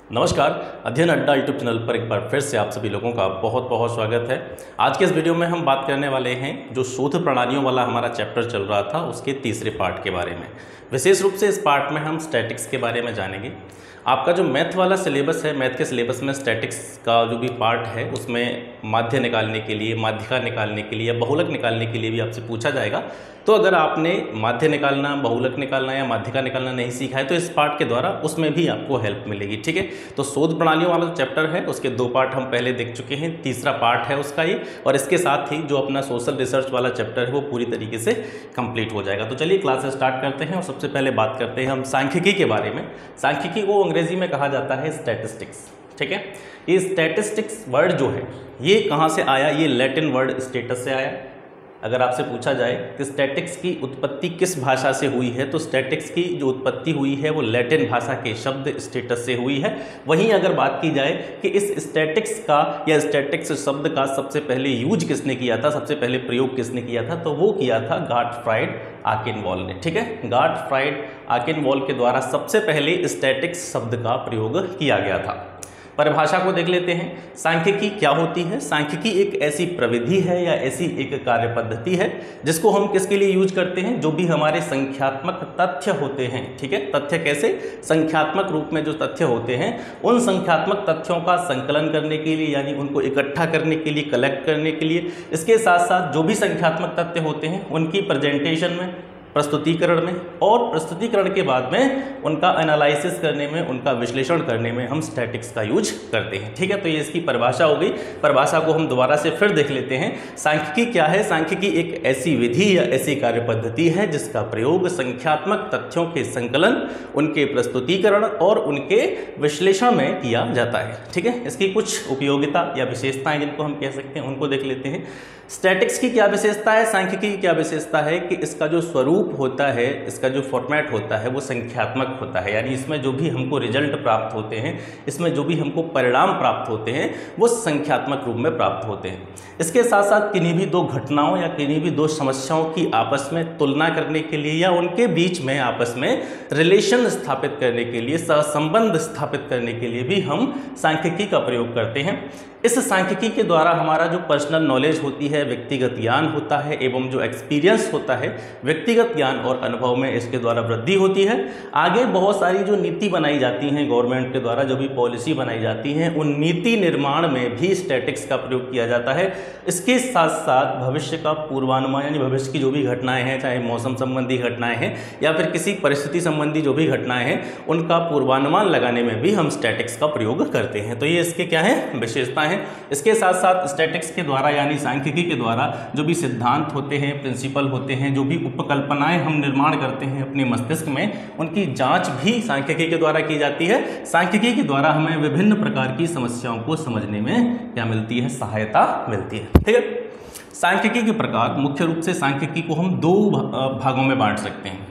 नमस्कार। अध्ययन अड्डा यूट्यूब चैनल पर एक बार फिर से आप सभी लोगों का बहुत बहुत स्वागत है। आज के इस वीडियो में हम बात करने वाले हैं जो शोध प्रणालियों वाला हमारा चैप्टर चल रहा था उसके तीसरे पार्ट के बारे में। विशेष रूप से इस पार्ट में हम स्टैटिक्स के बारे में जानेंगे। आपका जो मैथ वाला सिलेबस है, मैथ के सिलेबस में स्टैटिक्स का जो भी पार्ट है उसमें माध्य निकालने के लिए, माध्यिका निकालने के लिए या बहुलक निकालने के लिए भी आपसे पूछा जाएगा। तो अगर आपने माध्य निकालना, बहुलक निकालना या माध्यिका निकालना नहीं सीखा है तो इस पार्ट के द्वारा उसमें भी आपको हेल्प मिलेगी। ठीक है, तो शोध प्रणालियों वाला जो चैप्टर है उसके दो पार्ट हम पहले देख चुके हैं, तीसरा पार्ट है उसका ये, और इसके साथ ही जो अपना सोशल रिसर्च वाला चैप्टर है वो पूरी तरीके से कंप्लीट हो जाएगा। तो चलिए क्लास स्टार्ट करते हैं और सबसे पहले बात करते हैं हम सांख्यिकी के बारे में। सांख्यिकी को अंग्रेजी में कहा जाता है स्टैटिस्टिक्स। ठीक है, ये स्टैटिस्टिक्स वर्ड जो है ये कहाँ से आया? ये लैटिन वर्ड स्टेटस से आया। अगर आपसे पूछा जाए कि स्टैटिक्स की उत्पत्ति किस भाषा से हुई है तो स्टैटिक्स की जो उत्पत्ति हुई है वो लैटिन भाषा के शब्द स्टेटस से हुई है। वहीं अगर बात की जाए कि इस स्टैटिक्स का या स्टैटिक्स शब्द का सबसे पहले यूज किसने किया था, सबसे पहले प्रयोग किसने किया था, तो वो किया था गाटफ्राइड आकिन्वॉल ने। ठीक है, गाटफ्राइड आकिन्वॉल के द्वारा सबसे पहले स्टैटिक्स शब्द का प्रयोग किया गया था। परिभाषा को देख लेते हैं। सांख्यिकी क्या होती है? सांख्यिकी एक ऐसी प्रविधि है या ऐसी एक कार्य पद्धति है जिसको हम किसके लिए यूज करते हैं? जो भी हमारे संख्यात्मक तथ्य होते हैं। ठीक है, तथ्य कैसे? संख्यात्मक रूप में जो तथ्य होते हैं उन संख्यात्मक तथ्यों का संकलन करने के लिए, यानी उनको इकट्ठा करने के लिए, कलेक्ट करने के लिए, इसके साथ साथ जो भी संख्यात्मक तथ्य होते हैं उनकी प्रेजेंटेशन में, प्रस्तुतिकरण में, और प्रस्तुतिकरण के बाद में उनका एनालिसिस करने में, उनका विश्लेषण करने में हम स्टैटिक्स का यूज करते हैं। ठीक है, तो ये इसकी परिभाषा हो गई। परिभाषा को हम दोबारा से फिर देख लेते हैं। सांख्यिकी क्या है? सांख्यिकी एक ऐसी विधि या ऐसी कार्य पद्धति है जिसका प्रयोग संख्यात्मक तथ्यों के संकलन, उनके प्रस्तुतिकरण और उनके विश्लेषण में किया जाता है। ठीक है, इसकी कुछ उपयोगिता या विशेषताएं जिनको हम कह सकते हैं उनको देख लेते हैं। स्टैटिक्स की क्या विशेषता है, सांख्यिकी की क्या विशेषता है कि इसका जो स्वरूप होता है, इसका जो फॉर्मेट होता है वो संख्यात्मक होता है। यानी इसमें जो भी हमको रिजल्ट प्राप्त होते हैं, इसमें जो भी हमको परिणाम प्राप्त होते हैं वो संख्यात्मक रूप में प्राप्त होते हैं। इसके साथ साथ किन्हीं भी दो घटनाओं या किन्हीं भी दो समस्याओं की आपस में तुलना करने के लिए या उनके बीच में आपस में रिलेशन स्थापित करने के लिए, सहसंबंध स्थापित करने के लिए भी हम सांख्यिकी का प्रयोग करते हैं। इस सांख्यिकी के द्वारा हमारा जो पर्सनल नॉलेज होती है, व्यक्तिगत ज्ञान होता है, एवं जो एक्सपीरियंस होता है, व्यक्तिगत ज्ञान और अनुभव में इसके द्वारा वृद्धि होती है। आगे बहुत सारी जो नीति बनाई जाती हैं गवर्नमेंट के द्वारा, जो भी पॉलिसी बनाई जाती हैं, उन नीति निर्माण में भी स्टैटिक्स का प्रयोग किया जाता है। इसके साथ साथ भविष्य का पूर्वानुमान, यानी भविष्य की जो भी घटनाएं हैं, चाहे मौसम संबंधी घटनाएं हैं या फिर किसी परिस्थिति संबंधी जो भी घटनाएं हैं, उनका पूर्वानुमान लगाने में भी हम स्टैटिक्स का प्रयोग करते हैं। तो ये इसके क्या है? विशेषताएं। इसके साथ साथ स्टैटिक्स के द्वारा यानी सांख्यिकी के द्वारा जो भी सिद्धांत होते हैं, प्रिंसिपल होते हैं, जो भी उपकल्पनाएं हम निर्माण करते हैं अपने मस्तिष्क में, उनकी जांच भी सांख्यिकी के द्वारा की जाती है। सांख्यिकी के द्वारा हमें विभिन्न प्रकार की समस्याओं को समझने में क्या मिलती है? सहायता मिलती है। ठीक है, सांख्यिकी के प्रकार मुख्य रूप से सांख्यिकी को हम दो भागों में बांट सकते हैं।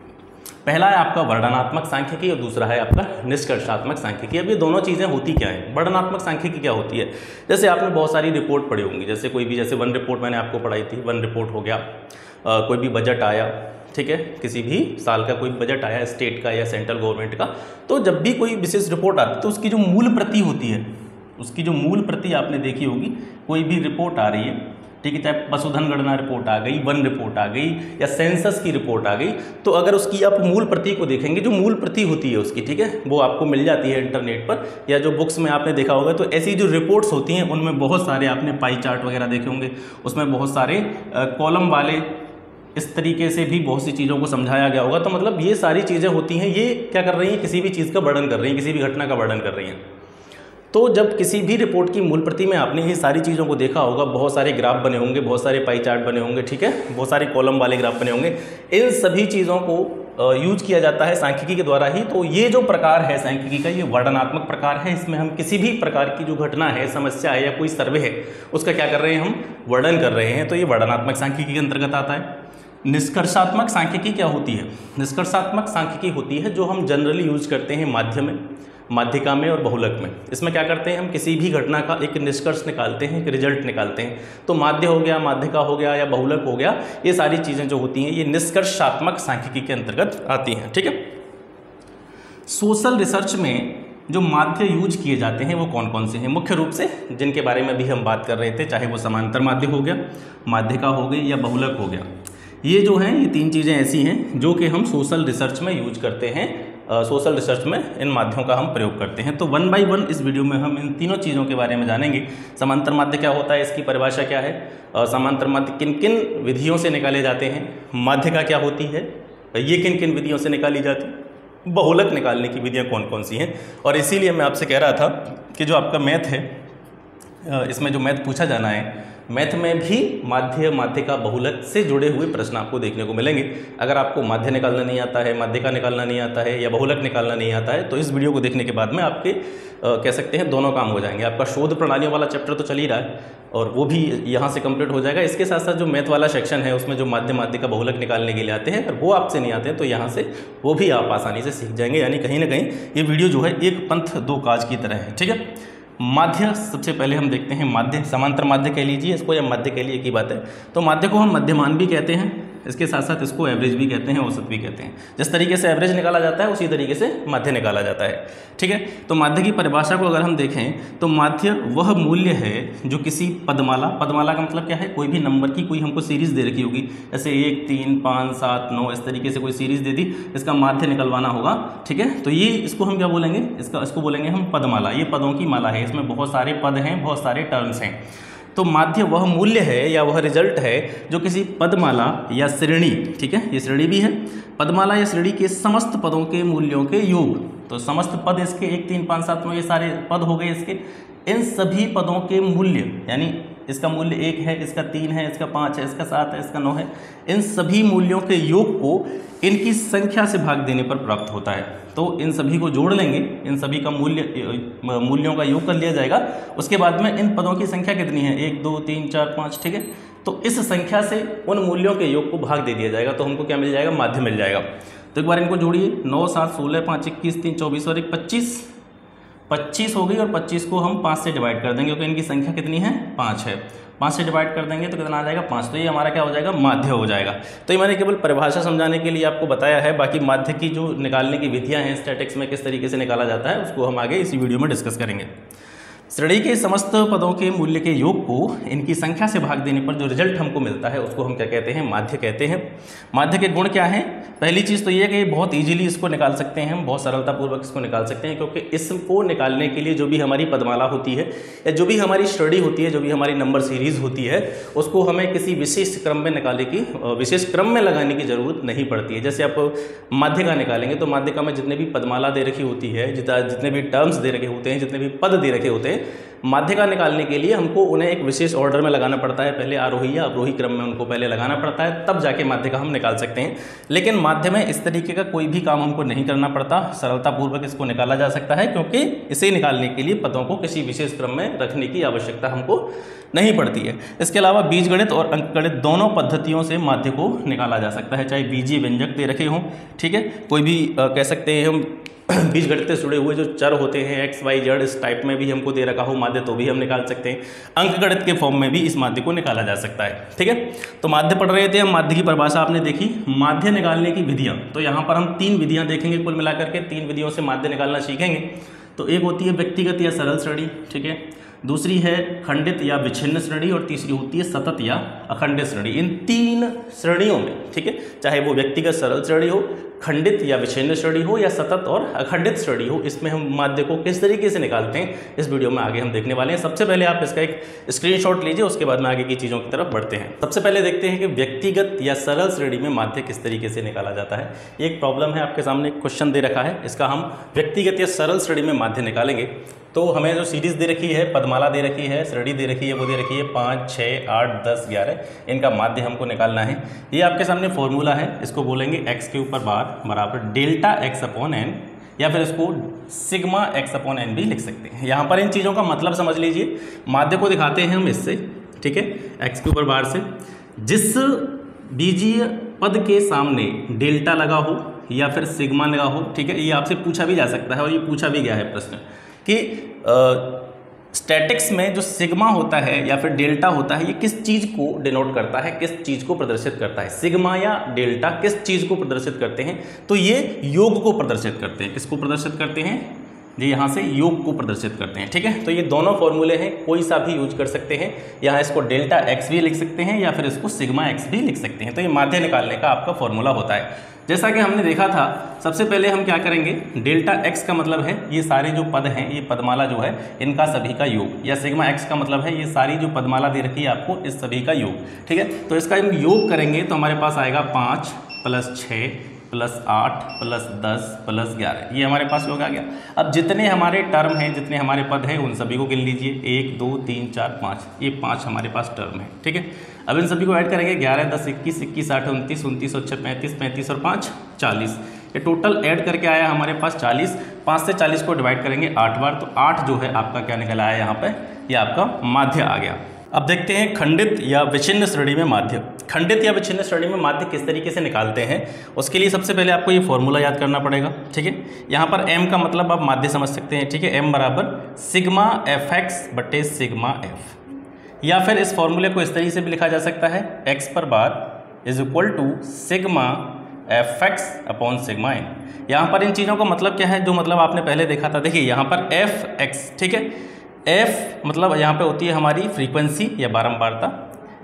पहला है आपका वर्णनात्मक सांख्यिकी और दूसरा है आपका निष्कर्षात्मक सांख्यिकी। अब ये दोनों चीज़ें होती क्या है? वर्णनात्मक सांख्यिकी क्या होती है? जैसे आपने बहुत सारी रिपोर्ट पढ़ी होंगी, जैसे कोई भी, जैसे वन रिपोर्ट मैंने आपको पढ़ाई थी, वन रिपोर्ट हो गया, कोई भी बजट आया, ठीक है, किसी भी साल का कोई बजट आया स्टेट का या सेंट्रल गवर्नमेंट का, तो जब भी कोई विशेष रिपोर्ट आती है तो उसकी जो मूल प्रति होती है, उसकी जो मूल प्रति आपने देखी होगी, कोई भी रिपोर्ट आ रही है, ठीक है, चाहे पशुधन गणना रिपोर्ट आ गई, वन रिपोर्ट आ गई या सेंसस की रिपोर्ट आ गई, तो अगर उसकी आप मूल प्रति को देखेंगे, जो मूल प्रति होती है उसकी, ठीक है, वो आपको मिल जाती है इंटरनेट पर या जो बुक्स में आपने देखा होगा। तो ऐसी जो रिपोर्ट्स होती हैं उनमें बहुत सारे आपने पाई चार्ट वगैरह देखे होंगे, उसमें बहुत सारे कॉलम वाले इस तरीके से भी बहुत सी चीज़ों को समझाया गया होगा। तो मतलब ये सारी चीज़ें होती हैं, ये क्या कर रही हैं? किसी भी चीज़ का वर्णन कर रही हैं, किसी भी घटना का वर्णन कर रही हैं। तो जब किसी भी रिपोर्ट की मूल प्रति में आपने ये सारी चीज़ों को देखा होगा, बहुत सारे ग्राफ बने होंगे, बहुत सारे पाई चार्ट बने होंगे, ठीक है, बहुत सारे कॉलम वाले ग्राफ बने होंगे, इन सभी चीज़ों को यूज किया जाता है सांख्यिकी के द्वारा ही। तो ये जो प्रकार है सांख्यिकी का, ये वर्णनात्मक प्रकार है। इसमें हम किसी भी प्रकार की जो घटना है, समस्या है या कोई सर्वे है, उसका क्या कर रहे हैं? हम वर्णन कर रहे हैं। तो ये वर्णनात्मक सांख्यिकी के अंतर्गत आता है। निष्कर्षात्मक सांख्यिकी क्या होती है? निष्कर्षात्मक सांख्यिकी होती है जो हम जनरली यूज करते हैं माध्य में, माध्यिका में और बहुलक में। इसमें क्या करते हैं? हम किसी भी घटना का एक निष्कर्ष निकालते हैं, एक रिजल्ट निकालते हैं। तो माध्य हो गया, माध्यिका हो गया या बहुलक हो गया, ये सारी चीज़ें जो होती हैं ये निष्कर्षात्मक सांख्यिकी के अंतर्गत आती हैं। ठीक है, सोशल रिसर्च में जो माध्य यूज किए जाते हैं वो कौन कौन से हैं, मुख्य रूप से जिनके बारे में भी हम बात कर रहे थे, चाहे वो समांतर माध्य हो गया, माध्यिका हो गई या बहुलक हो गया। ये जो हैं ये 3 चीज़ें ऐसी हैं जो कि हम सोशल रिसर्च में यूज करते हैं, सोशल रिसर्च में इन माध्यमों का हम प्रयोग करते हैं। तो 1 बाय 1 इस वीडियो में हम इन तीनों चीज़ों के बारे में जानेंगे। समांतर माध्य क्या होता है, इसकी परिभाषा क्या है, समांतर माध्य किन किन विधियों से निकाले जाते हैं, माध्यिका क्या होती है, ये किन किन विधियों से निकाली जाती है, बहुलक निकालने की विधियाँ कौन कौन सी हैं। और इसीलिए मैं आपसे कह रहा था कि जो आपका मैथ है, इसमें जो मैथ पूछा जाना है, मैथ में भी माध्य, माध्यिका, बहुलक से जुड़े हुए प्रश्न आपको देखने को मिलेंगे। अगर आपको माध्य निकालना नहीं आता है, माध्यिका निकालना नहीं आता है या बहुलक निकालना नहीं आता है, तो इस वीडियो को देखने के बाद में आपके कह सकते हैं दोनों काम हो जाएंगे। आपका शोध प्रणालियों वाला चैप्टर तो चल ही रहा है और वो भी यहाँ से कंप्लीट हो जाएगा। इसके साथ साथ जो मैथ वाला सेक्शन है उसमें जो माध्य, माध्यिका, बहुलक निकालने के लिए आते हैं, अगर वो आपसे नहीं आते हैं तो यहाँ से वो भी आप आसानी से सीख जाएंगे। यानी कहीं ना कहीं ये वीडियो जो है एक पंथ दो काज की तरह है, ठीक है। माध्य सबसे पहले हम देखते हैं, माध्य समांतर माध्य कह लीजिए इसको या माध्य कह लीजिए, एक ही बात है। तो माध्य को हम मध्यमान भी कहते हैं, इसके साथ साथ इसको एवरेज भी कहते हैं, औसत भी कहते हैं। जिस तरीके से एवरेज निकाला जाता है उसी तरीके से माध्य निकाला जाता है, ठीक है। तो माध्य की परिभाषा को अगर हम देखें तो माध्य वह मूल्य है जो किसी पदमाला, पदमाला का मतलब क्या है, कोई भी नंबर की कोई हमको सीरीज दे रखी होगी, जैसे 1, 3, 5, 7, 9 इस तरीके से कोई सीरीज दे दी, इसका माध्य निकलवाना होगा, ठीक है। तो ये इसको हम क्या बोलेंगे, इसको बोलेंगे हम पदमाला। ये पदों की माला है, इसमें बहुत सारे पद हैं, बहुत सारे टर्म्स हैं। तो माध्य वह मूल्य है या वह रिजल्ट है जो किसी पदमाला या श्रेणी, ठीक है, ये श्रेणी भी है, पदमाला या श्रेणी के समस्त पदों के मूल्यों के योग। तो समस्त पद इसके 1, 3, 5, 7, 9 ये सारे पद हो गए इसके, इन सभी पदों के मूल्य, यानी इसका मूल्य 1 है, इसका 3 है, इसका 5 है, इसका 7 है, इसका 9 है, इन सभी मूल्यों के योग को इनकी संख्या से भाग देने पर प्राप्त होता है। तो इन सभी को जोड़ लेंगे, इन सभी का मूल्यों का योग कर लिया जाएगा। उसके बाद में इन पदों की संख्या कितनी है, 1, 2, 3, 4, 5, ठीक है। तो इस संख्या से उन मूल्यों के योग को भाग दे दिया जाएगा, तो हमको क्या मिल जाएगा, माध्य मिल जाएगा। तो एक बार इनको जोड़िए, 9, 7, 16, 5, 21, 3, 24 और 1, 25 हो गई। और 25 को हम 5 से डिवाइड कर देंगे क्योंकि इनकी संख्या कितनी है, 5 है। 5 से डिवाइड कर देंगे तो कितना आ जाएगा, 5। तो ये हमारा क्या हो जाएगा, माध्य हो जाएगा। तो ये मैंने केवल परिभाषा समझाने के लिए आपको बताया है, बाकी माध्य की जो निकालने की विधियां हैं स्टैटिक्स में किस तरीके से निकाला जाता है उसको हम आगे इसी वीडियो में डिस्कस करेंगे। श्रेणी के समस्त पदों के मूल्य के योग को इनकी संख्या से भाग देने पर जो रिजल्ट हमको मिलता है उसको हम क्या कहते हैं, माध्य कहते हैं। माध्य के गुण क्या हैं, पहली चीज़ तो ये है कि बहुत इजीली इसको निकाल सकते हैं हम, बहुत सरलतापूर्वक इसको निकाल सकते हैं, क्योंकि इसको निकालने के लिए जो भी हमारी पदमाला होती है या जो भी हमारी श्रेणी होती है, जो भी हमारी नंबर सीरीज होती है, उसको हमें किसी विशेष क्रम में निकालने की, विशेष क्रम में लगाने की जरूरत नहीं पड़ती है। जैसे आप माध्यिका निकालेंगे तो माध्यिका में जितने भी पदमाला दे रखी होती है, जितने भी टर्म्स दे रखे होते हैं, जितने भी पद दे रखे होते हैं, माध्यिका निकालने के लिए हमको उन्हें एक विशेष ऑर्डर में लगाना पड़ता है। पहले आरोही या अवरोही क्रम में उनको पहले लगाना पड़ता है, तब जाके माध्यिका हम निकाल सकते हैं। लेकिन माध्य में इस तरीके का कोई भी काम हमको नहीं करना पड़ता, सरलतापूर्वक इसको निकाला जा सकता है, क्योंकि इसे निकालने के लिए पदों को किसी विशेष क्रम में रखने की आवश्यकता हमको नहीं पड़ती है। इसके अलावा बीजगणित और अंकगणित दोनों पद्धतियों से माध्य को निकाला जा सकता है, चाहे बीजीय व्यंजक दे रखे हों, ठीक है, कोई भी कह सकते हैं हम बीजगणित से जुड़े हुए जो चर होते हैं x, y, z, इस टाइप में भी हमको दे रखा हो माध्य, तो भी हम निकाल सकते हैं। अंकगणित के फॉर्म में भी इस माध्य को निकाला जा सकता है, ठीक है। तो माध्य पढ़ रहे थे हम, माध्य की परिभाषा आपने देखी। माध्य निकालने की विधियां, तो यहाँ पर हम 3 विधियां देखेंगे, कुल मिलाकर के 3 विधियों से माध्य निकालना सीखेंगे। तो एक होती है व्यक्तिगत या सरल श्रेणी, ठीक है, दूसरी है खंडित या विच्छिन्न श्रेणी, और तीसरी होती है सतत या अखंडित श्रेणी। इन 3 श्रेणियों में, ठीक है, चाहे वो व्यक्तिगत सरल श्रेणी हो, खंडित या विच्छिन्न श्रेणी हो या सतत और अखंडित श्रेणी हो, इसमें हम माध्य को किस तरीके से निकालते हैं इस वीडियो में आगे हम देखने वाले हैं। सबसे पहले आप इसका एक स्क्रीनशॉट लीजिए, उसके बाद में आगे की चीज़ों की तरफ बढ़ते हैं। सबसे पहले देखते हैं कि व्यक्तिगत या सरल श्रेणी में माध्य किस तरीके से निकाला जाता है। एक प्रॉब्लम है, आपके सामने क्वेश्चन दे रखा है, इसका हम व्यक्तिगत या सरल श्रेणी में माध्य निकालेंगे। तो हमें जो सीरीज दे रखी है, पदमाला दे रखी है, श्रेणी दे रखी है, वो दे रखी है 5, 6, 8, 10, 11, इनका माध्य हमको निकालना है। ये आपके सामने फॉर्मूला है, इसको बोलेंगे x के ऊपर बार बराबर डेल्टा x अपॉन n, या फिर इसको सिग्मा x अपॉन n भी लिख सकते हैं। यहाँ पर इन चीज़ों का मतलब समझ लीजिए। माध्य को दिखाते हैं हम इससे, ठीक है, x के ऊपर बार से, जिस बीजीय पद के सामने डेल्टा लगा हो या फिर सिग्मा लगा हो, ठीक है, ये आपसे पूछा भी जा सकता है और ये पूछा भी गया है प्रश्न कि स्टैटिक्स में जो सिग्मा होता है या फिर डेल्टा होता है, ये किस चीज़ को डिनोट करता है, किस चीज़ को प्रदर्शित करता है। सिग्मा या डेल्टा किस चीज़ को प्रदर्शित करते हैं, तो ये योग को प्रदर्शित करते हैं। किसको प्रदर्शित करते हैं, ये यहाँ से योग को प्रदर्शित करते हैं। ठीक है, तो ये दोनों फॉर्मूले हैं, कोई सा भी यूज कर सकते हैं। यहाँ इसको डेल्टा एक्स भी लिख सकते हैं या फिर इसको सिग्मा एक्स भी लिख सकते हैं। तो ये माध्य निकालने का आपका फॉर्मूला होता है। जैसा कि हमने देखा था, सबसे पहले हम क्या करेंगे, डेल्टा एक्स का मतलब है ये सारे जो पद हैं, ये पदमाला जो है इनका सभी का योग, या सिग्मा एक्स का मतलब है ये सारी जो पदमाला दे रखी है आपको इस सभी का योग। ठीक है, तो इसका हम योग करेंगे तो हमारे पास आएगा 5 + 6 + 8 + 10 + 11, ये हमारे पास योग आ गया। अब जितने हमारे टर्म हैं, जितने हमारे पद हैं, उन सभी को गिन लीजिए। 1 2 3 4 5, ये 5 हमारे पास टर्म है। ठीक है, अब इन सभी को ऐड करेंगे, 11 10 21 21 8 29 29 और 6 35 35 और 5 40, ये टोटल ऐड करके आया हमारे पास 40। 5 से 40 को डिवाइड करेंगे 8 बार, तो 8 जो है आपका क्या निकल आया यहाँ पे, ये आपका माध्य आ गया। अब देखते हैं खंडित या विच्छिन्न श्रेणी में माध्य। खंडित या विच्छिन्न श्रेणी में माध्य किस तरीके से निकालते हैं, उसके लिए सबसे पहले आपको ये फॉर्मूला याद करना पड़ेगा। ठीक है, यहाँ पर m का मतलब आप माध्य समझ सकते हैं। ठीक है, m बराबर सिग्मा fx बटे सिग्मा f, या फिर इस फॉर्मूले को इस तरीके से भी लिखा जा सकता है, x पर bar = sigma fx upon sigma n। यहाँ पर इन चीज़ों का मतलब क्या है, जो मतलब आपने पहले देखा था। देखिए यहाँ पर fx, ठीक है, f मतलब यहाँ पे होती है हमारी फ्रीक्वेंसी या बारंबारता,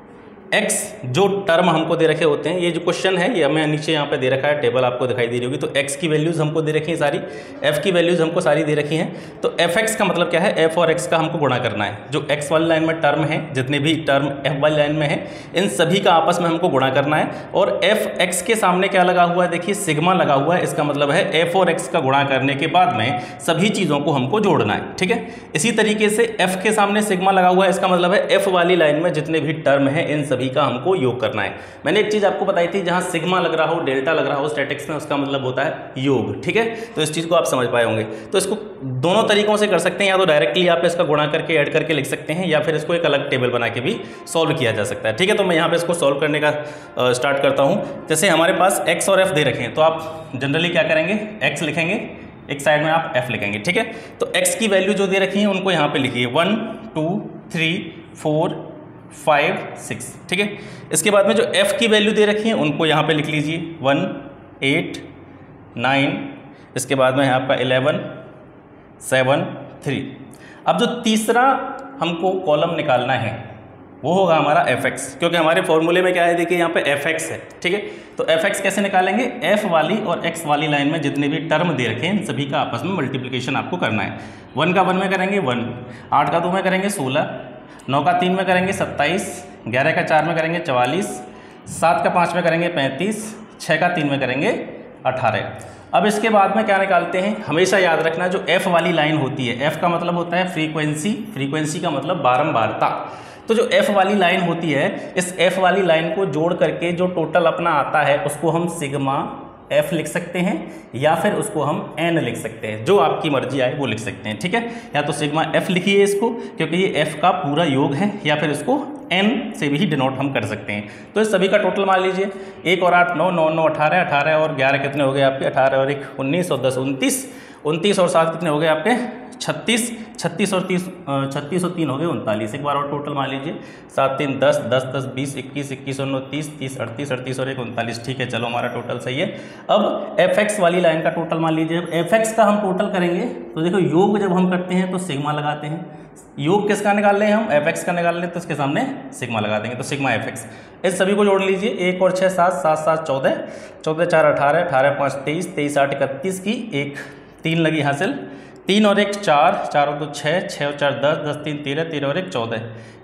x जो टर्म हमको दे रखे होते हैं। ये जो क्वेश्चन है ये हमें नीचे यहाँ पे दे रखा है, टेबल आपको दिखाई दे रही होगी। तो x की वैल्यूज़ हमको दे रखी हैं सारी, f की वैल्यूज़ हमको सारी दे रखी हैं। तो fx का मतलब क्या है, f और x का हमको गुणा करना है। जो x वाली लाइन में टर्म है, जितने भी टर्म f वाली लाइन में है, इन सभी का आपस में हमको गुणा करना है। और fx के सामने क्या लगा हुआ है, देखिए सिग्मा लगा हुआ है। इसका मतलब है f और x का गुणा करने के बाद में सभी चीज़ों को हमको जोड़ना है। ठीक है, इसी तरीके से f के सामने सिग्मा लगा हुआ है, इसका मतलब है f वाली लाइन में जितने भी टर्म हैं इन सभी का हमको योग करना है। मैंने एक चीज़ आपको बताई थी, जहां सिग्मा लग रहा हो, डेल्टा लग रहा हो स्टैटिक्स में, उसका मतलब होता है योग। ठीक है, तो इस चीज़ को आप समझ पाए होंगे। तो इसको दोनों तरीकों से कर सकते हैं, या तो डायरेक्टली आप इसका गुणा करके ऐड करके लिख सकते हैं, या फिर इसको एक अलग टेबल बना के भी सॉल्व किया जा सकता है। ठीक है, तो मैं यहाँ पे इसको सॉल्व करने का स्टार्ट करता हूँ। जैसे हमारे पास x और f दे रखे हैं, तो आप जनरली क्या करेंगे, x लिखेंगे, एक साइड में आप f लिखेंगे। ठीक है, तो x की वैल्यू जो दे रखी है उनको यहाँ पे लिखिए 1 2 3 4 5 6। ठीक है, इसके बाद में जो f की वैल्यू दे रखी है उनको यहाँ पे लिख लीजिए 1 8 9, इसके बाद में है आपका 11 7 3। अब जो तीसरा हमको कॉलम निकालना है वो होगा हमारा fx, क्योंकि हमारे फॉर्मूले में क्या है, देखिए यहाँ पे fx है। ठीक है, तो fx कैसे निकालेंगे, f वाली और x वाली लाइन में जितने भी टर्म दे रखे हैं इन सभी का आपस में मल्टीप्लिकेशन आपको करना है। 1 का 1 में करेंगे 1, 8 का 2 में करेंगे 16, 9 का 3 में करेंगे 27, 11 का 4 में करेंगे 44, 7 का 5 में करेंगे 35, 6 का 3 में करेंगे 18। अब इसके बाद में क्या निकालते हैं, हमेशा याद रखना जो f वाली लाइन होती है, f का मतलब होता है फ्रीक्वेंसी, फ्रीक्वेंसी का मतलब बारंबारता। तो जो f वाली लाइन होती है, इस f वाली लाइन को जोड़ करके जो टोटल अपना आता है उसको हम सिग्मा f लिख सकते हैं, या फिर उसको हम n लिख सकते हैं, जो आपकी मर्जी आए वो लिख सकते हैं। ठीक है, या तो सिग्मा f लिखिए इसको, क्योंकि ये f का पूरा योग है, या फिर इसको n से भी डिनोट हम कर सकते हैं। तो इस सभी का टोटल मान लीजिए, 1 और 8 9 9 9 18, 18 और 11 कितने हो गए आपके, 18 और 1 19 और 10 29, 29 और 7 कितने हो गए आपके 36, 36 और 30 36 और 3 हो गए 39। एक बार और टोटल मान लीजिए, 7 3 10 10 10 20 21 21 और 9 30 30 38 38 और 1 39। ठीक है, चलो हमारा टोटल सही है। अब fx वाली लाइन का टोटल मान लीजिए, fx का हम टोटल करेंगे तो देखो योग जब हम करते हैं तो सिग्मा लगाते हैं, योग किसका निकाल रहे हैं हम, fx का निकाल लें तो इसके सामने सिग्मा लगा देंगे, तो सिग्मा fx। इस सभी को जोड़ लीजिए, 1 और 6 7 7 7 14, 14 4 18, 18 5 23, 23 8 31 की 1 3 लगी हासिल, 3 और 1 4, 4 और 2 6, 6 और 4 10, 10 3 13, 13 और 1 14,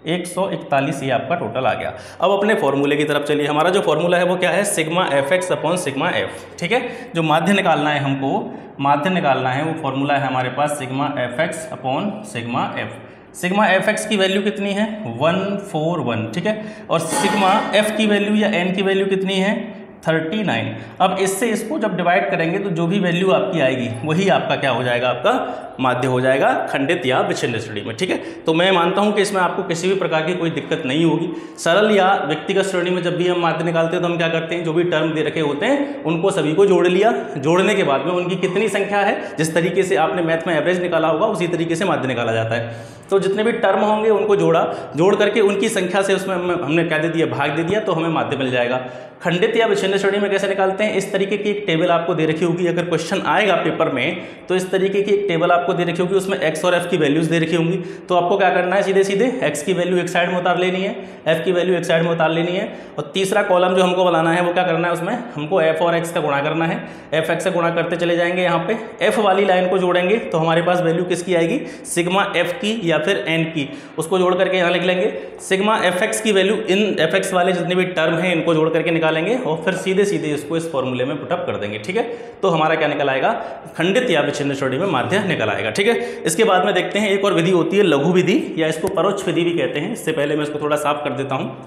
141 ये आपका टोटल आ गया। अब अपने फॉर्मूले की तरफ चलिए। हमारा जो फॉर्मूला है वो क्या है, sigma fx upon sigma f। ठीक है, जो माध्य निकालना है हमको, माध्य निकालना है वो फॉर्मूला है हमारे पास sigma fx upon sigma f। Sigma fx की वैल्यू कितनी है 141। ठीक है, और सिग्मा f की वैल्यू या n की वैल्यू कितनी है 39। अब इससे इसको जब डिवाइड करेंगे तो जो भी वैल्यू आपकी आएगी वही आपका क्या हो जाएगा, आपका माध्य हो जाएगा खंडित या विच्छिन्न श्रेणी में। ठीक है, तो मैं मानता हूं कि इसमें आपको किसी भी प्रकार की कोई दिक्कत नहीं होगी। सरल या व्यक्तिगत श्रेणी में जब भी हम माध्य निकालते हैं तो हम क्या करते हैं, जो भी टर्म दे रखे होते हैं उनको सभी को जोड़ लिया, जोड़ने के बाद में उनकी कितनी संख्या है, जिस तरीके से आपने मैथ में एवरेज निकाला होगा उसी तरीके से माध्य निकाला जाता है। तो जितने भी टर्म होंगे उनको जोड़ करके उनकी संख्या से उसमें हमने क्या दे दिया, भाग दे दिया, तो हमें माध्य मिल जाएगा। खंडित या विच्छिन्न विच्छिन्न श्रेणी में कैसे निकालते हैं, इस तरीके की एक टेबल आपको दे रखी होगी, अगर क्वेश्चन आएगा पेपर में तो इस तरीके की एक टेबल आपको दे रखी होगी, उसमें x और f की वैल्यूज दे रखी होंगी। तो आपको क्या करना है, सीधे सीधे x की वैल्यू एक साइड में उतार लेनी है, f की वैल्यू एक साइड में उतार लेनी है, और तीसरा कॉलम जो हमको बनाना है वो क्या करना है, उसमें हमको f और x का गुणा करना है। f x से गुणा करते चले जाएंगे, यहाँ पे f वाली लाइन को जोड़ेंगे तो हमारे पास वैल्यू किसकी आएगी, सिग्मा f की या फिर n की, उसको जोड़ करके यहाँ लिख लेंगे। सिग्मा fx की वैल्यू इन fx वाले जितने भी टर्म हैं इनको जोड़ करके निकालेंगे और फिर सीधे सीधे इसको इस फॉर्मूले में पुटअप कर देंगे। ठीक है, तो हमारा क्या निकल आएगा, खंडित या विच्छिन्न श्रेणी में माध्य निकल आएगा। ठीक है, इसके बाद में देखते हैं एक और विधि होती है लघु विधि, या इसको परोक्ष विधि भी कहते हैं। इससे पहले मैं इसको थोड़ा साफ कर देता हूँ।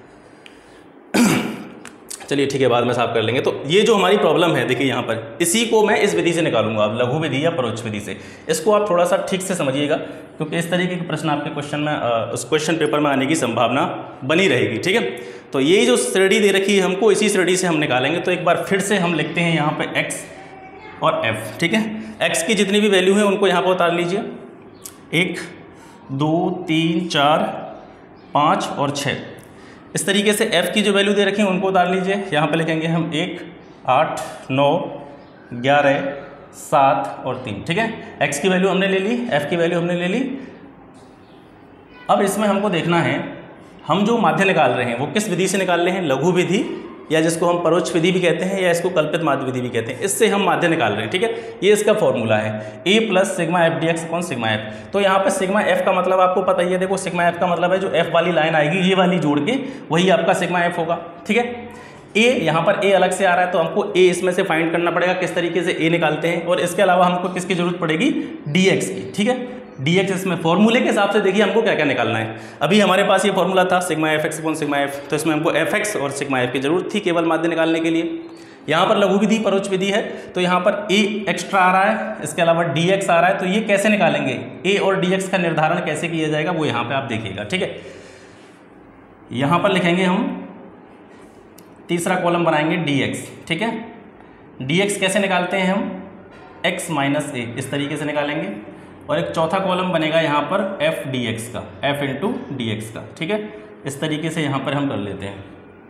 चलिए ठीक है, बाद में साफ कर लेंगे। तो ये जो हमारी प्रॉब्लम है देखिए यहाँ पर, इसी को मैं इस विधि से निकालूंगा, अब लघु विधि या परोक्ष विधि से। इसको आप थोड़ा सा ठीक से समझिएगा, क्योंकि इस तरीके के प्रश्न आपके क्वेश्चन में उस क्वेश्चन पेपर में आने की संभावना बनी रहेगी। ठीक है, तो ये जो श्रेणी दे रखी है हमको, इसी श्रेणी से हम निकालेंगे। तो एक बार फिर से हम लिखते हैं यहाँ पे x और f। ठीक है, x की जितनी भी वैल्यू है उनको यहाँ पर उतार लीजिए, 1 2 3 4 5 और 6। इस तरीके से f की जो वैल्यू दे रखी है उनको उतार लीजिए। यहाँ पे लिखेंगे हम 1 8 9 11 7 और 3। ठीक है, x की वैल्यू हमने ले ली, f की वैल्यू हमने ले ली। अब इसमें हमको देखना है हम जो माध्य निकाल रहे हैं वो किस विधि से निकाल रहे हैं, लघु विधि, या जिसको हम परोक्ष विधि भी कहते हैं, या इसको कल्पित माध्य विधि भी कहते हैं। इससे हम माध्य निकाल रहे हैं। ठीक है, ये इसका फॉर्मूला है a plus sigma F D x upon sigma F. तो यहाँ पे सिग्मा एफ का मतलब आपको पता ही है, देखो सिग्मा एफ का मतलब है जो एफ वाली लाइन आएगी ये वाली जोड़ के वही आपका सिग्मा एफ होगा। ठीक है, a यहाँ पर a अलग से आ रहा है तो हमको a इसमें से फाइंड करना पड़ेगा, किस तरीके से a निकालते हैं। और इसके अलावा हमको किसकी जरूरत पड़ेगी, dx की। ठीक है, dx इसमें फॉर्मूले के हिसाब से देखिए हमको क्या क्या निकालना है। अभी हमारे पास ये फॉर्मूला था sigma F X upon sigma F, तो इसमें हमको एफ एक्स और सिग्मा एफ की जरूरत थी केवल माध्य निकालने के लिए। यहाँ पर लघु विधि परोक्ष विधि है तो यहाँ पर a एक्स्ट्रा आ रहा है, इसके अलावा dx आ रहा है। तो ये कैसे निकालेंगे, a और dx का निर्धारण कैसे किया जाएगा वो यहाँ पे आप देखिएगा। ठीक है, यहाँ पर लिखेंगे हम तीसरा कॉलम बनाएंगे dx। ठीक है, dx कैसे निकालते हैं हम, x माइनस a, इस तरीके से निकालेंगे। और एक चौथा कॉलम बनेगा यहाँ पर f dx का, f इंटू डी एक्स का। ठीक है, इस तरीके से यहाँ पर हम कर लेते हैं।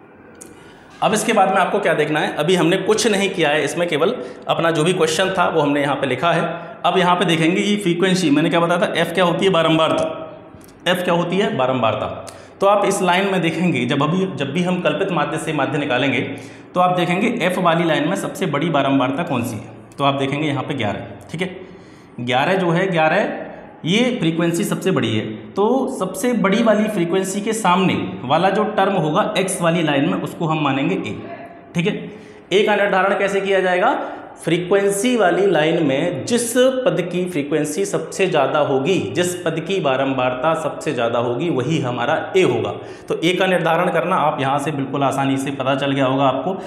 अब इसके बाद में आपको क्या देखना है, अभी हमने कुछ नहीं किया है इसमें, केवल अपना जो भी क्वेश्चन था वो हमने यहाँ पे लिखा है। अब यहाँ पे देखेंगे ये फ्रीक्वेंसी, मैंने क्या बताया था, f क्या होती है, बारंबारता। f क्या होती है, बारंबारता। तो आप इस लाइन में देखेंगे जब भी हम कल्पित माध्य से माध्य निकालेंगे तो आप देखेंगे f वाली लाइन में सबसे बड़ी बारंबारता कौन सी है। तो आप देखेंगे यहाँ पे 11। ठीक है, 11 जो है, 11 ये फ्रीक्वेंसी सबसे बड़ी है। तो सबसे बड़ी वाली फ्रीक्वेंसी के सामने वाला जो टर्म होगा x वाली लाइन में उसको हम मानेंगे a। ठीक है, a का निर्धारण कैसे किया जाएगा, फ्रीक्वेंसी वाली लाइन में जिस पद की फ्रीक्वेंसी सबसे ज़्यादा होगी, जिस पद की बारंबारता सबसे ज़्यादा होगी वही हमारा a होगा। तो a का निर्धारण करना आप यहाँ से बिल्कुल आसानी से पता चल गया होगा आपको,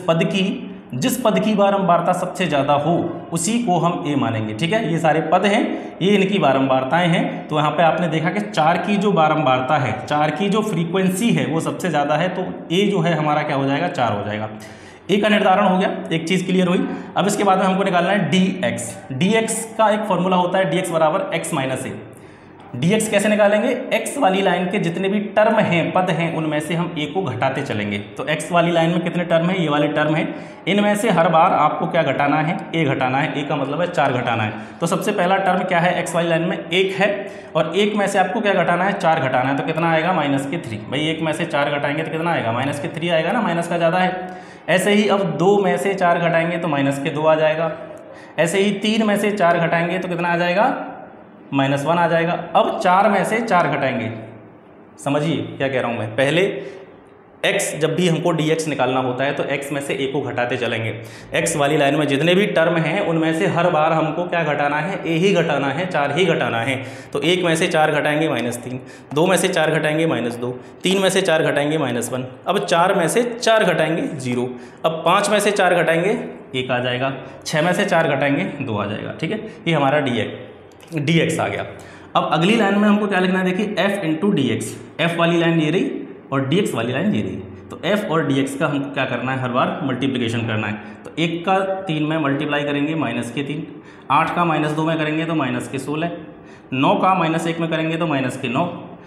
जिस पद की बारंबारता सबसे ज़्यादा हो उसी को हम a मानेंगे। ठीक है, ये सारे पद हैं, ये इनकी बारंबारताएं हैं। तो यहाँ पे आपने देखा कि 4 की जो बारंबारता है, 4 की जो फ्रीक्वेंसी है वो सबसे ज़्यादा है, तो a जो है हमारा क्या हो जाएगा, 4 हो जाएगा। a का निर्धारण हो गया, एक चीज़ क्लियर हुई। अब इसके बाद में हमको निकालना है dx। dx का एक फॉर्मूला होता है dx बराबर x माइनस a। dx कैसे निकालेंगे, x वाली लाइन के जितने भी टर्म हैं, पद हैं, उनमें से हम a को घटाते चलेंगे। तो x वाली लाइन में कितने टर्म हैं, ये वाले टर्म हैं, इनमें से हर बार आपको क्या घटाना है, a घटाना है। a का मतलब है 4 घटाना है। तो सबसे पहला टर्म क्या है, x वाली लाइन में 1 है, और 1 में से आपको क्या घटाना है, 4 घटाना है। तो कितना आएगा, -3। भाई 1 में से 4 घटाएंगे तो कितना आएगा, -3 आएगा ना, माइनस का ज़्यादा है। ऐसे ही अब 2 में से 4 घटाएंगे तो -2 आ जाएगा। ऐसे ही 3 में से 4 घटाएंगे तो कितना आ जाएगा, -1 आ जाएगा। अब 4 में से 4 घटाएंगे, समझिए क्या कह रहा हूँ मैं। पहले x जब भी हमको dx निकालना होता है तो x में से a को घटाते चलेंगे। x वाली लाइन में जितने भी टर्म हैं उनमें से हर बार हमको क्या घटाना है, a ही घटाना है, 4 ही घटाना है। तो 1 में से 4 घटाएंगे -3, 2 में से 4 घटाएंगे -2, 3 में से 4 घटाएंगे -1, अब 4 में से 4 घटाएंगे 0, अब 5 में से 4 घटाएंगे 1 आ जाएगा, 6 में से 4 घटाएंगे 2 आ जाएगा। ठीक है, ये हमारा dx आ गया। अब अगली लाइन में हमको क्या लिखना है, देखिए f into D X. F वाली लाइन ये रही और dx वाली लाइन ये रही। तो f और dx का हमको क्या करना है, हर बार मल्टीप्लिकेशन करना है। तो 1 का 3 में मल्टीप्लाई करेंगे -3, 8 का -2 में करेंगे तो -16, 9 का -1 में करेंगे तो -9,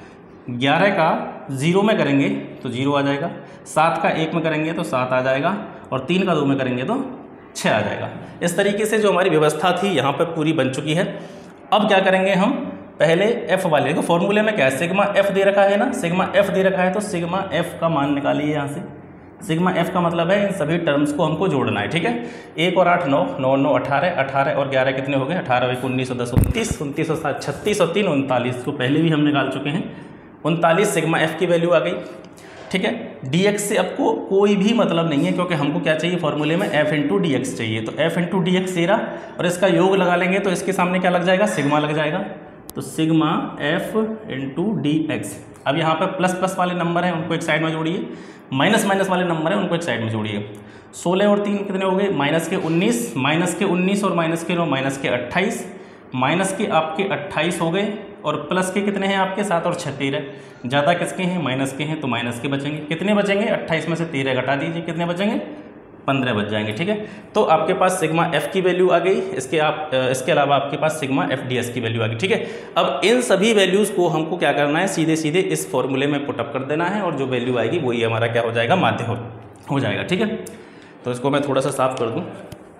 11 का 0 में करेंगे तो 0 आ जाएगा, 7 का 1 में करेंगे तो 7 आ जाएगा, और 3 का 2 में करेंगे तो 6 आ जाएगा। इस तरीके से जो हमारी व्यवस्था थी यहाँ पर पूरी बन चुकी है। अब क्या करेंगे हम, पहले एफ वाले, देखो फॉर्मूले में क्या है, सिग्मा एफ दे रखा है ना, सिग्मा एफ दे रखा है तो सिग्मा एफ का मान निकालिए यहाँ से। सिग्मा एफ का मतलब है इन सभी टर्म्स को हमको जोड़ना है, ठीक है। 1 और 8 9, 9 9 18, 18 और 11 कितने हो गए, 18 और 1 19 और 10 29, 29 और 7 36 और 3 39 को पहले भी हम निकाल चुके हैं। 39 सिग्मा एफ की वैल्यू आ गई, ठीक है। dx से आपको कोई भी मतलब नहीं है, क्योंकि हमको क्या चाहिए फॉर्मूले में f इंटू डी एक्स चाहिए, तो f इंटू डी एक्स दे रहा, और इसका योग लगा लेंगे तो इसके सामने क्या लग जाएगा, सिग्मा लग जाएगा, तो sigma f into D x. अब यहाँ पर प्लस प्लस वाले नंबर हैं उनको एक साइड में जोड़िए, माइनस माइनस वाले नंबर हैं उनको एक साइड में जोड़िए। 16 और 3 कितने हो गए, माइनस के 19 और माइनस के 9 माइनस के 28, माइनस के आपके 28 हो गए, और प्लस के कितने हैं आपके 7 और 6 13, ज़्यादा किसके हैं, माइनस के हैं, तो माइनस के बचेंगे, कितने बचेंगे, 28 में से 13 घटा दीजिए, कितने बचेंगे, 15 बच जाएंगे, ठीक है। तो आपके पास सिग्मा एफ की वैल्यू आ गई, इसके अलावा आपके पास सिग्मा एफ डी एस की वैल्यू आ गई, ठीक है। अब इन सभी वैल्यूज़ को हमको क्या करना है, सीधे सीधे इस फॉर्मूले में पुटअप कर देना है, और जो वैल्यू आएगी वही हमारा क्या हो जाएगा, माध्य हो जाएगा, ठीक है। तो इसको मैं थोड़ा सा साफ कर दूँ,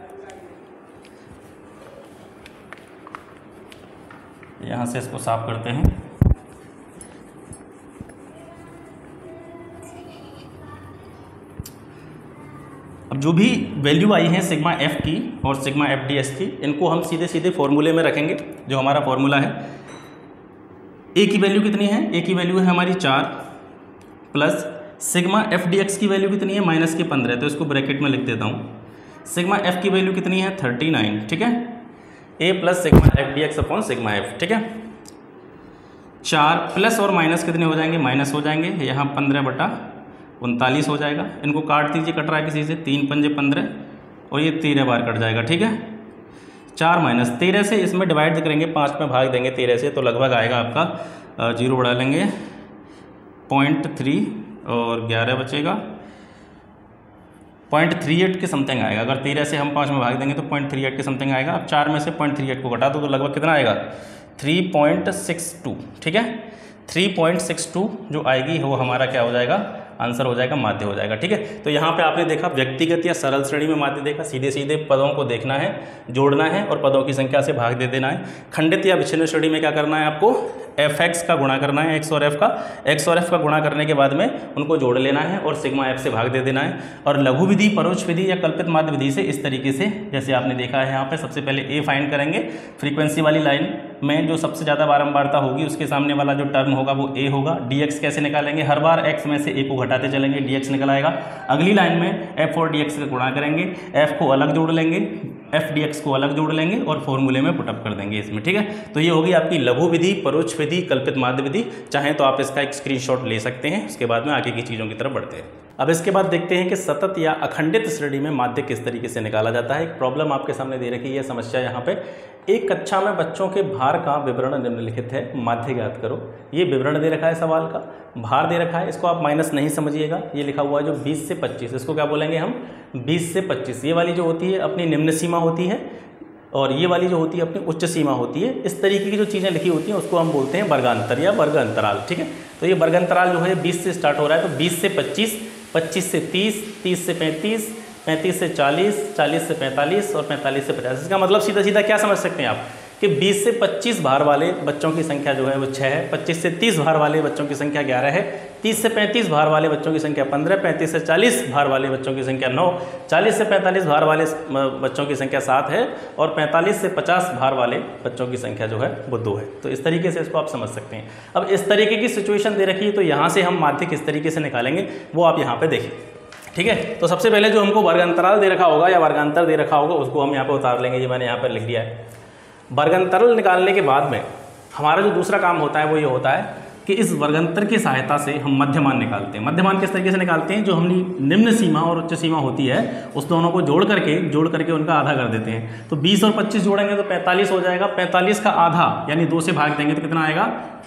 यहाँ से इसको साफ करते हैं। अब जो भी वैल्यू आई है सिग्मा एफ की और सिग्मा एफ डी एस की, इनको हम सीधे सीधे फॉर्मूले में रखेंगे। जो हमारा फॉर्मूला है, ए की वैल्यू कितनी है, ए की वैल्यू है हमारी 4, plus sigma F D x की वैल्यू कितनी है, माइनस के 15, तो इसको ब्रैकेट में लिख देता हूँ। सिग्मा एफ की वैल्यू कितनी है, 39, ठीक है। A plus sigma F D x upon sigma f, ठीक है। 4 प्लस और माइनस कितने हो जाएंगे, माइनस हो जाएंगे, यहाँ 15/39 हो जाएगा। इनको काट दीजिए, कट रहा है किसी से, 3 पंजे 15, और ये 13 बार कट जाएगा, ठीक है। 4 माइनस 13 से इसमें डिवाइड करेंगे, 5 में भाग देंगे 13 से, तो लगभग आएगा आपका 0 बढ़ा लेंगे 0.3 और 11 बचेगा 0.38 के समथिंग आएगा। अगर 13 से हम 5 में भाग देंगे तो 0.38 के समथिंग आएगा। अब 4 में से 0.38 को घटा दो तो लगभग कितना आएगा, 3.62, ठीक है। 3.62 जो आएगी वो हमारा क्या हो जाएगा, आंसर हो जाएगा, माध्य हो जाएगा, ठीक है। तो यहाँ पे आपने देखा व्यक्तिगत या सरल श्रेणी में माध्य देखा, सीधे सीधे पदों को देखना है, जोड़ना है और पदों की संख्या से भाग दे देना है। खंडित या विच्छिन्न श्रेणी में क्या करना है आपको, एफ एक्स का गुणा करना है, एक्स और एफ का गुणा करने के बाद में उनको जोड़ लेना है और सिग्मा एफ से भाग दे देना है। और लघु विधि, परोक्ष विधि या कल्पित माध्य विधि से इस तरीके से, जैसे आपने देखा है यहाँ पे, सबसे पहले ए फाइंड करेंगे, फ्रीक्वेंसी वाली लाइन में जो सबसे ज़्यादा बारंबारता होगी उसके सामने वाला जो टर्म होगा वो ए होगा। डी एक्स कैसे निकालेंगे, हर बार एक्स में से ए को घटाते चलेंगे, डी एक्स निकल आएगा। अगली लाइन में एफ और डी एक्स का गुणा करेंगे, एफ को अलग जोड़ लेंगे, एफ डी एक्स को अलग जोड़ लेंगे और फॉर्मूले में पुटअप कर देंगे इसमें, ठीक है। तो ये होगी आपकी लघु विधि, परोक्ष विधि, कल्पित माध्य विधि। चाहें तो आप इसका एक स्क्रीनशॉट ले सकते हैं, उसके बाद में आगे की चीज़ों की तरफ बढ़ते हैं। अब इसके बाद देखते हैं कि सतत या अखंडित श्रेणी में माध्य किस तरीके से निकाला जाता है। एक प्रॉब्लम आपके सामने दे रखी है, समस्या यहाँ पे, एक कक्षा में बच्चों के भार का विवरण निम्नलिखित है, माध्य ज्ञात करो। ये विवरण दे रखा है सवाल का, भार दे रखा है, इसको आप माइनस नहीं समझिएगा। ये लिखा हुआ है जो 20 से 25, इसको क्या बोलेंगे हम, 20 से 25। ये वाली जो होती है अपनी निम्न सीमा होती है और ये वाली जो होती है अपनी उच्च सीमा होती है। इस तरीके की जो चीज़ें लिखी होती हैं उसको हम बोलते हैं वर्गांतर या वर्ग अंतराल, ठीक है। तो ये वर्ग अंतराल जो है 20 से स्टार्ट हो रहा है, तो 20 से 25, 25 से 30, 30 से 35, 35 से 40, 40 से 45 और 45 से 50। इसका मतलब सीधा सीधा क्या समझ सकते हैं आप कि 20 से 25 भार वाले बच्चों की संख्या जो है वो 6 है, 25 से 30 भार वाले बच्चों की संख्या 11 है, 30 से 35 भार वाले बच्चों की संख्या 15, 35 से 40 भार वाले बच्चों की संख्या 9, 40 से 45 भार वाले बच्चों की संख्या 7 है और 45 से 50 भार वाले बच्चों की संख्या जो है वो 2 है। तो इस तरीके से इसको आप समझ सकते हैं। अब इस तरीके की सिचुएशन दे रखी है, तो यहाँ से हम माध्य किस तरीके से निकालेंगे वो आप यहाँ पर देखिए, ठीक है। तो सबसे पहले जो हमको वर्ग अंतराल दे रखा होगा या वर्गांतर दे रखा होगा उसको हम यहाँ पर उतार लेंगे। ये मैंने यहाँ पर लिख दिया है। वर्गांतरल निकालने के बाद में हमारा जो दूसरा काम होता है वो ये होता है कि इस वर्गांतर की सहायता से हम मध्यमान निकालते हैं। मध्यमान किस तरीके से निकालते हैं, जो हमने निम्न सीमा और उच्च सीमा होती है उस दोनों को जोड़ करके उनका आधा कर देते हैं। तो 20 और 25 जोड़ेंगे तो 45 हो जाएगा। 45 का आधा यानी 2 से भाग देंगे तो कितना आएगा,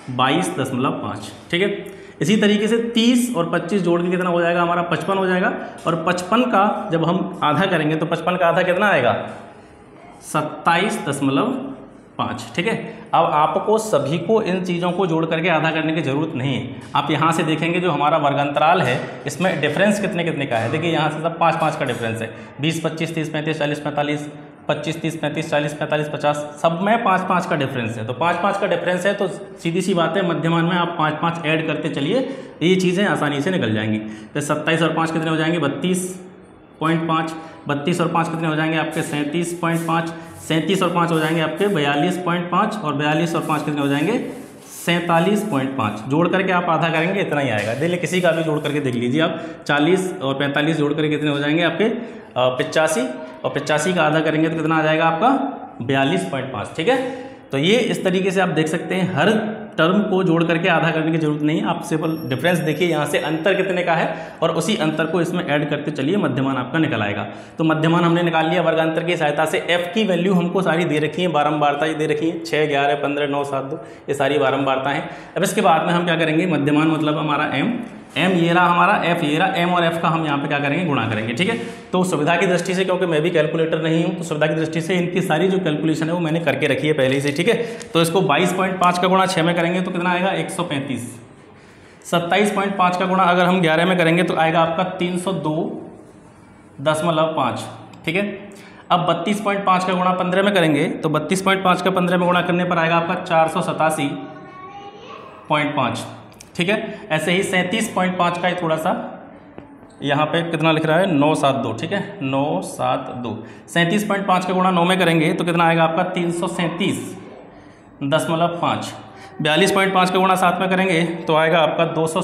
22.5, ठीक है। इसी तरीके से 30 और 25 जोड़ के कितना हो जाएगा हमारा, 55 हो जाएगा। और 55 का जब हम आधा करेंगे तो 55 का आधा कितना आएगा, 27.5 5, ठीक है। अब आपको सभी को इन चीज़ों को जोड़ करके आधा करने की ज़रूरत नहीं है। आप यहाँ से देखेंगे जो हमारा वर्गांतराल है इसमें डिफरेंस कितने कितने का है। देखिए यहाँ से सब 5-5 का डिफरेंस है। 20, 25, 30, 35, 40, 45, 25, 30, 35, 40, 45, 50, सब में 5-5 का डिफरेंस है। तो 5-5 का डिफरेंस है तो सीधी सी बात है, मध्यमान में आप 5-5 ऐड करते चलिए, ये चीज़ें आसानी से निकल जाएंगी। तो 27 और 5 कितने हो जाएंगे 32.5, 32 और 5 कितने हो जाएंगे आपके 37.5, 37 और 5 हो जाएंगे आपके 42.5, और 42 और 5 कितने हो जाएंगे 47.5। जोड़ करके आप आधा करेंगे इतना ही आएगा। देखिए किसी का भी जोड़ करके देख लीजिए आप, 40 और 45 जोड़ करके कितने हो जाएंगे आपके 85, और 85 का आधा करेंगे तो कितना आ जाएगा आपका 42.5, ठीक है। तो ये इस तरीके से आप देख सकते हैं, हर टर्म को जोड़ करके आधा करने की जरूरत नहीं है। आप सिंपल डिफरेंस देखिए यहाँ से अंतर कितने का है और उसी अंतर को इसमें ऐड करते चलिए, मध्यमान आपका निकल आएगा। तो मध्यमान हमने निकाल लिया वर्गांतर की सहायता से। f की वैल्यू हमको सारी दे रखी है, बारंबारता दे रखी है, 6, 11, 15, 9, 7, 2, ये सारी बारंबारता हैं। अब इसके बाद में हम क्या करेंगे, मध्यमान मतलब हमारा m ये रहा हमारा, f ये रहा, m और f का हम यहाँ पे क्या करेंगे, गुणा करेंगे, ठीक है। तो सुविधा की दृष्टि से, क्योंकि मैं भी कैलकुलेटर नहीं हूँ, तो सुविधा की दृष्टि से इनकी सारी जो कैलकुलेशन है वो मैंने करके रखी है पहले से, ठीक है। तो इसको 22.5 का गुणा 6 में करेंगे तो कितना आएगा 135। 27.5 का गुणा अगर हम 11 में करेंगे तो आएगा आपका 302.5, ठीक है। अब 32.5 का गुणा 15 में करेंगे तो 32.5 का 15 में गुणा करने पर आएगा आपका 487.5, ठीक है। ऐसे ही 37.5 का थोड़ा सा यहाँ पे कितना लिख रहा है 972, ठीक है, 972। 37.5 का गुणा 9 में करेंगे तो कितना आएगा आपका 337.5। 42.5 का गुणा 7 में करेंगे तो आएगा आपका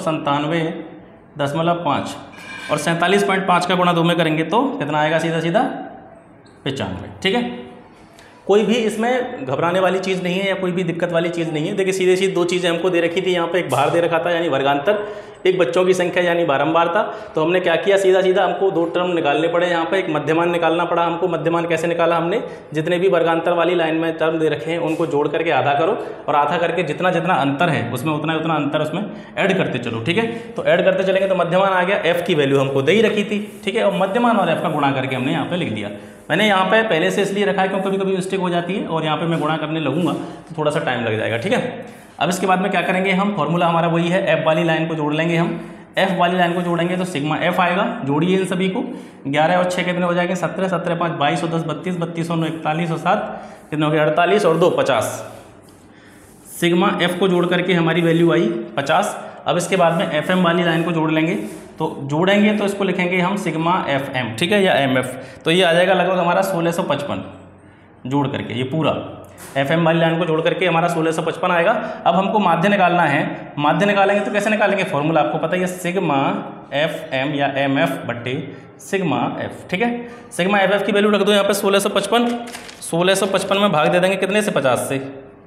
297.5, और 47.5 का गुणा 2 में करेंगे तो कितना आएगा सीधा सीधा 95, ठीक है। कोई भी इसमें घबराने वाली चीज़ नहीं है या कोई भी दिक्कत वाली चीज़ नहीं है। देखिए सीधे सीधे दो चीज़ें हमको दे रखी थी, यहाँ पे एक भार दे रखा था यानी वर्गांतर, एक बच्चों की संख्या यानी बारंबारता। तो हमने क्या किया, सीधा सीधा हमको दो टर्म निकालने पड़े। यहाँ पे एक मध्यमान निकालना पड़ा हमको। मध्यमान कैसे निकाला हमने, जितने भी वर्गांतर वाली लाइन में टर्म दे रखे हैं उनको जोड़ करके आधा करो, और आधा करके जितना जितना अंतर है उसमें उतना उतना अंतर उसमें ऐड करते चलो, ठीक है। तो ऐड करते चलेंगे तो मध्यमान आ गया, एफ की वैल्यू हमको दे ही रखी थी, ठीक है। और मध्यमान और एफ का गुणा करके हमने यहाँ पे लिख दिया। मैंने यहाँ पे पहले से इसलिए रखा है क्योंकि कभी कभी मिस्टेक हो जाती है, और यहाँ पे मैं गुणा करने लगूंगा तो थोड़ा सा टाइम लग जाएगा, ठीक है। अब इसके बाद में क्या करेंगे हम, फॉर्मूला हमारा वही है, एफ वाली लाइन को जोड़ लेंगे हम। एफ वाली लाइन को जोड़ेंगे तो सिग्मा एफ आएगा, जोड़िए इन सभी को। 11 और 6 कितने हो जाएंगे 17, 17, 5, 22 और 10, 32, 32 और 9, 41 और 7 कितने हो गए 48 और 2, 50। सिग्मा एफ को जोड़ करके हमारी वैल्यू आई 50। अब इसके बाद में एफ एम वाली लाइन को जोड़ लेंगे, तो जोड़ेंगे तो इसको लिखेंगे हम सिग्मा एफ एम, ठीक है, या एम एफ। तो ये आ जाएगा लगभग हमारा 1655 जोड़ करके, ये पूरा एफ एम वाली लाइन को जोड़ करके हमारा 1655 आएगा। अब हमको माध्य निकालना है। माध्य निकालेंगे तो कैसे निकालेंगे, फॉर्मूला आपको पता है, सिग्मा एफ एम या एम एफ बट्टे सिग्मा एफ, ठीक है। सिग्मा एफ एफ की वैल्यू रख दो यहाँ पे 1655। 1655 में भाग दे देंगे कितने से, 50 से।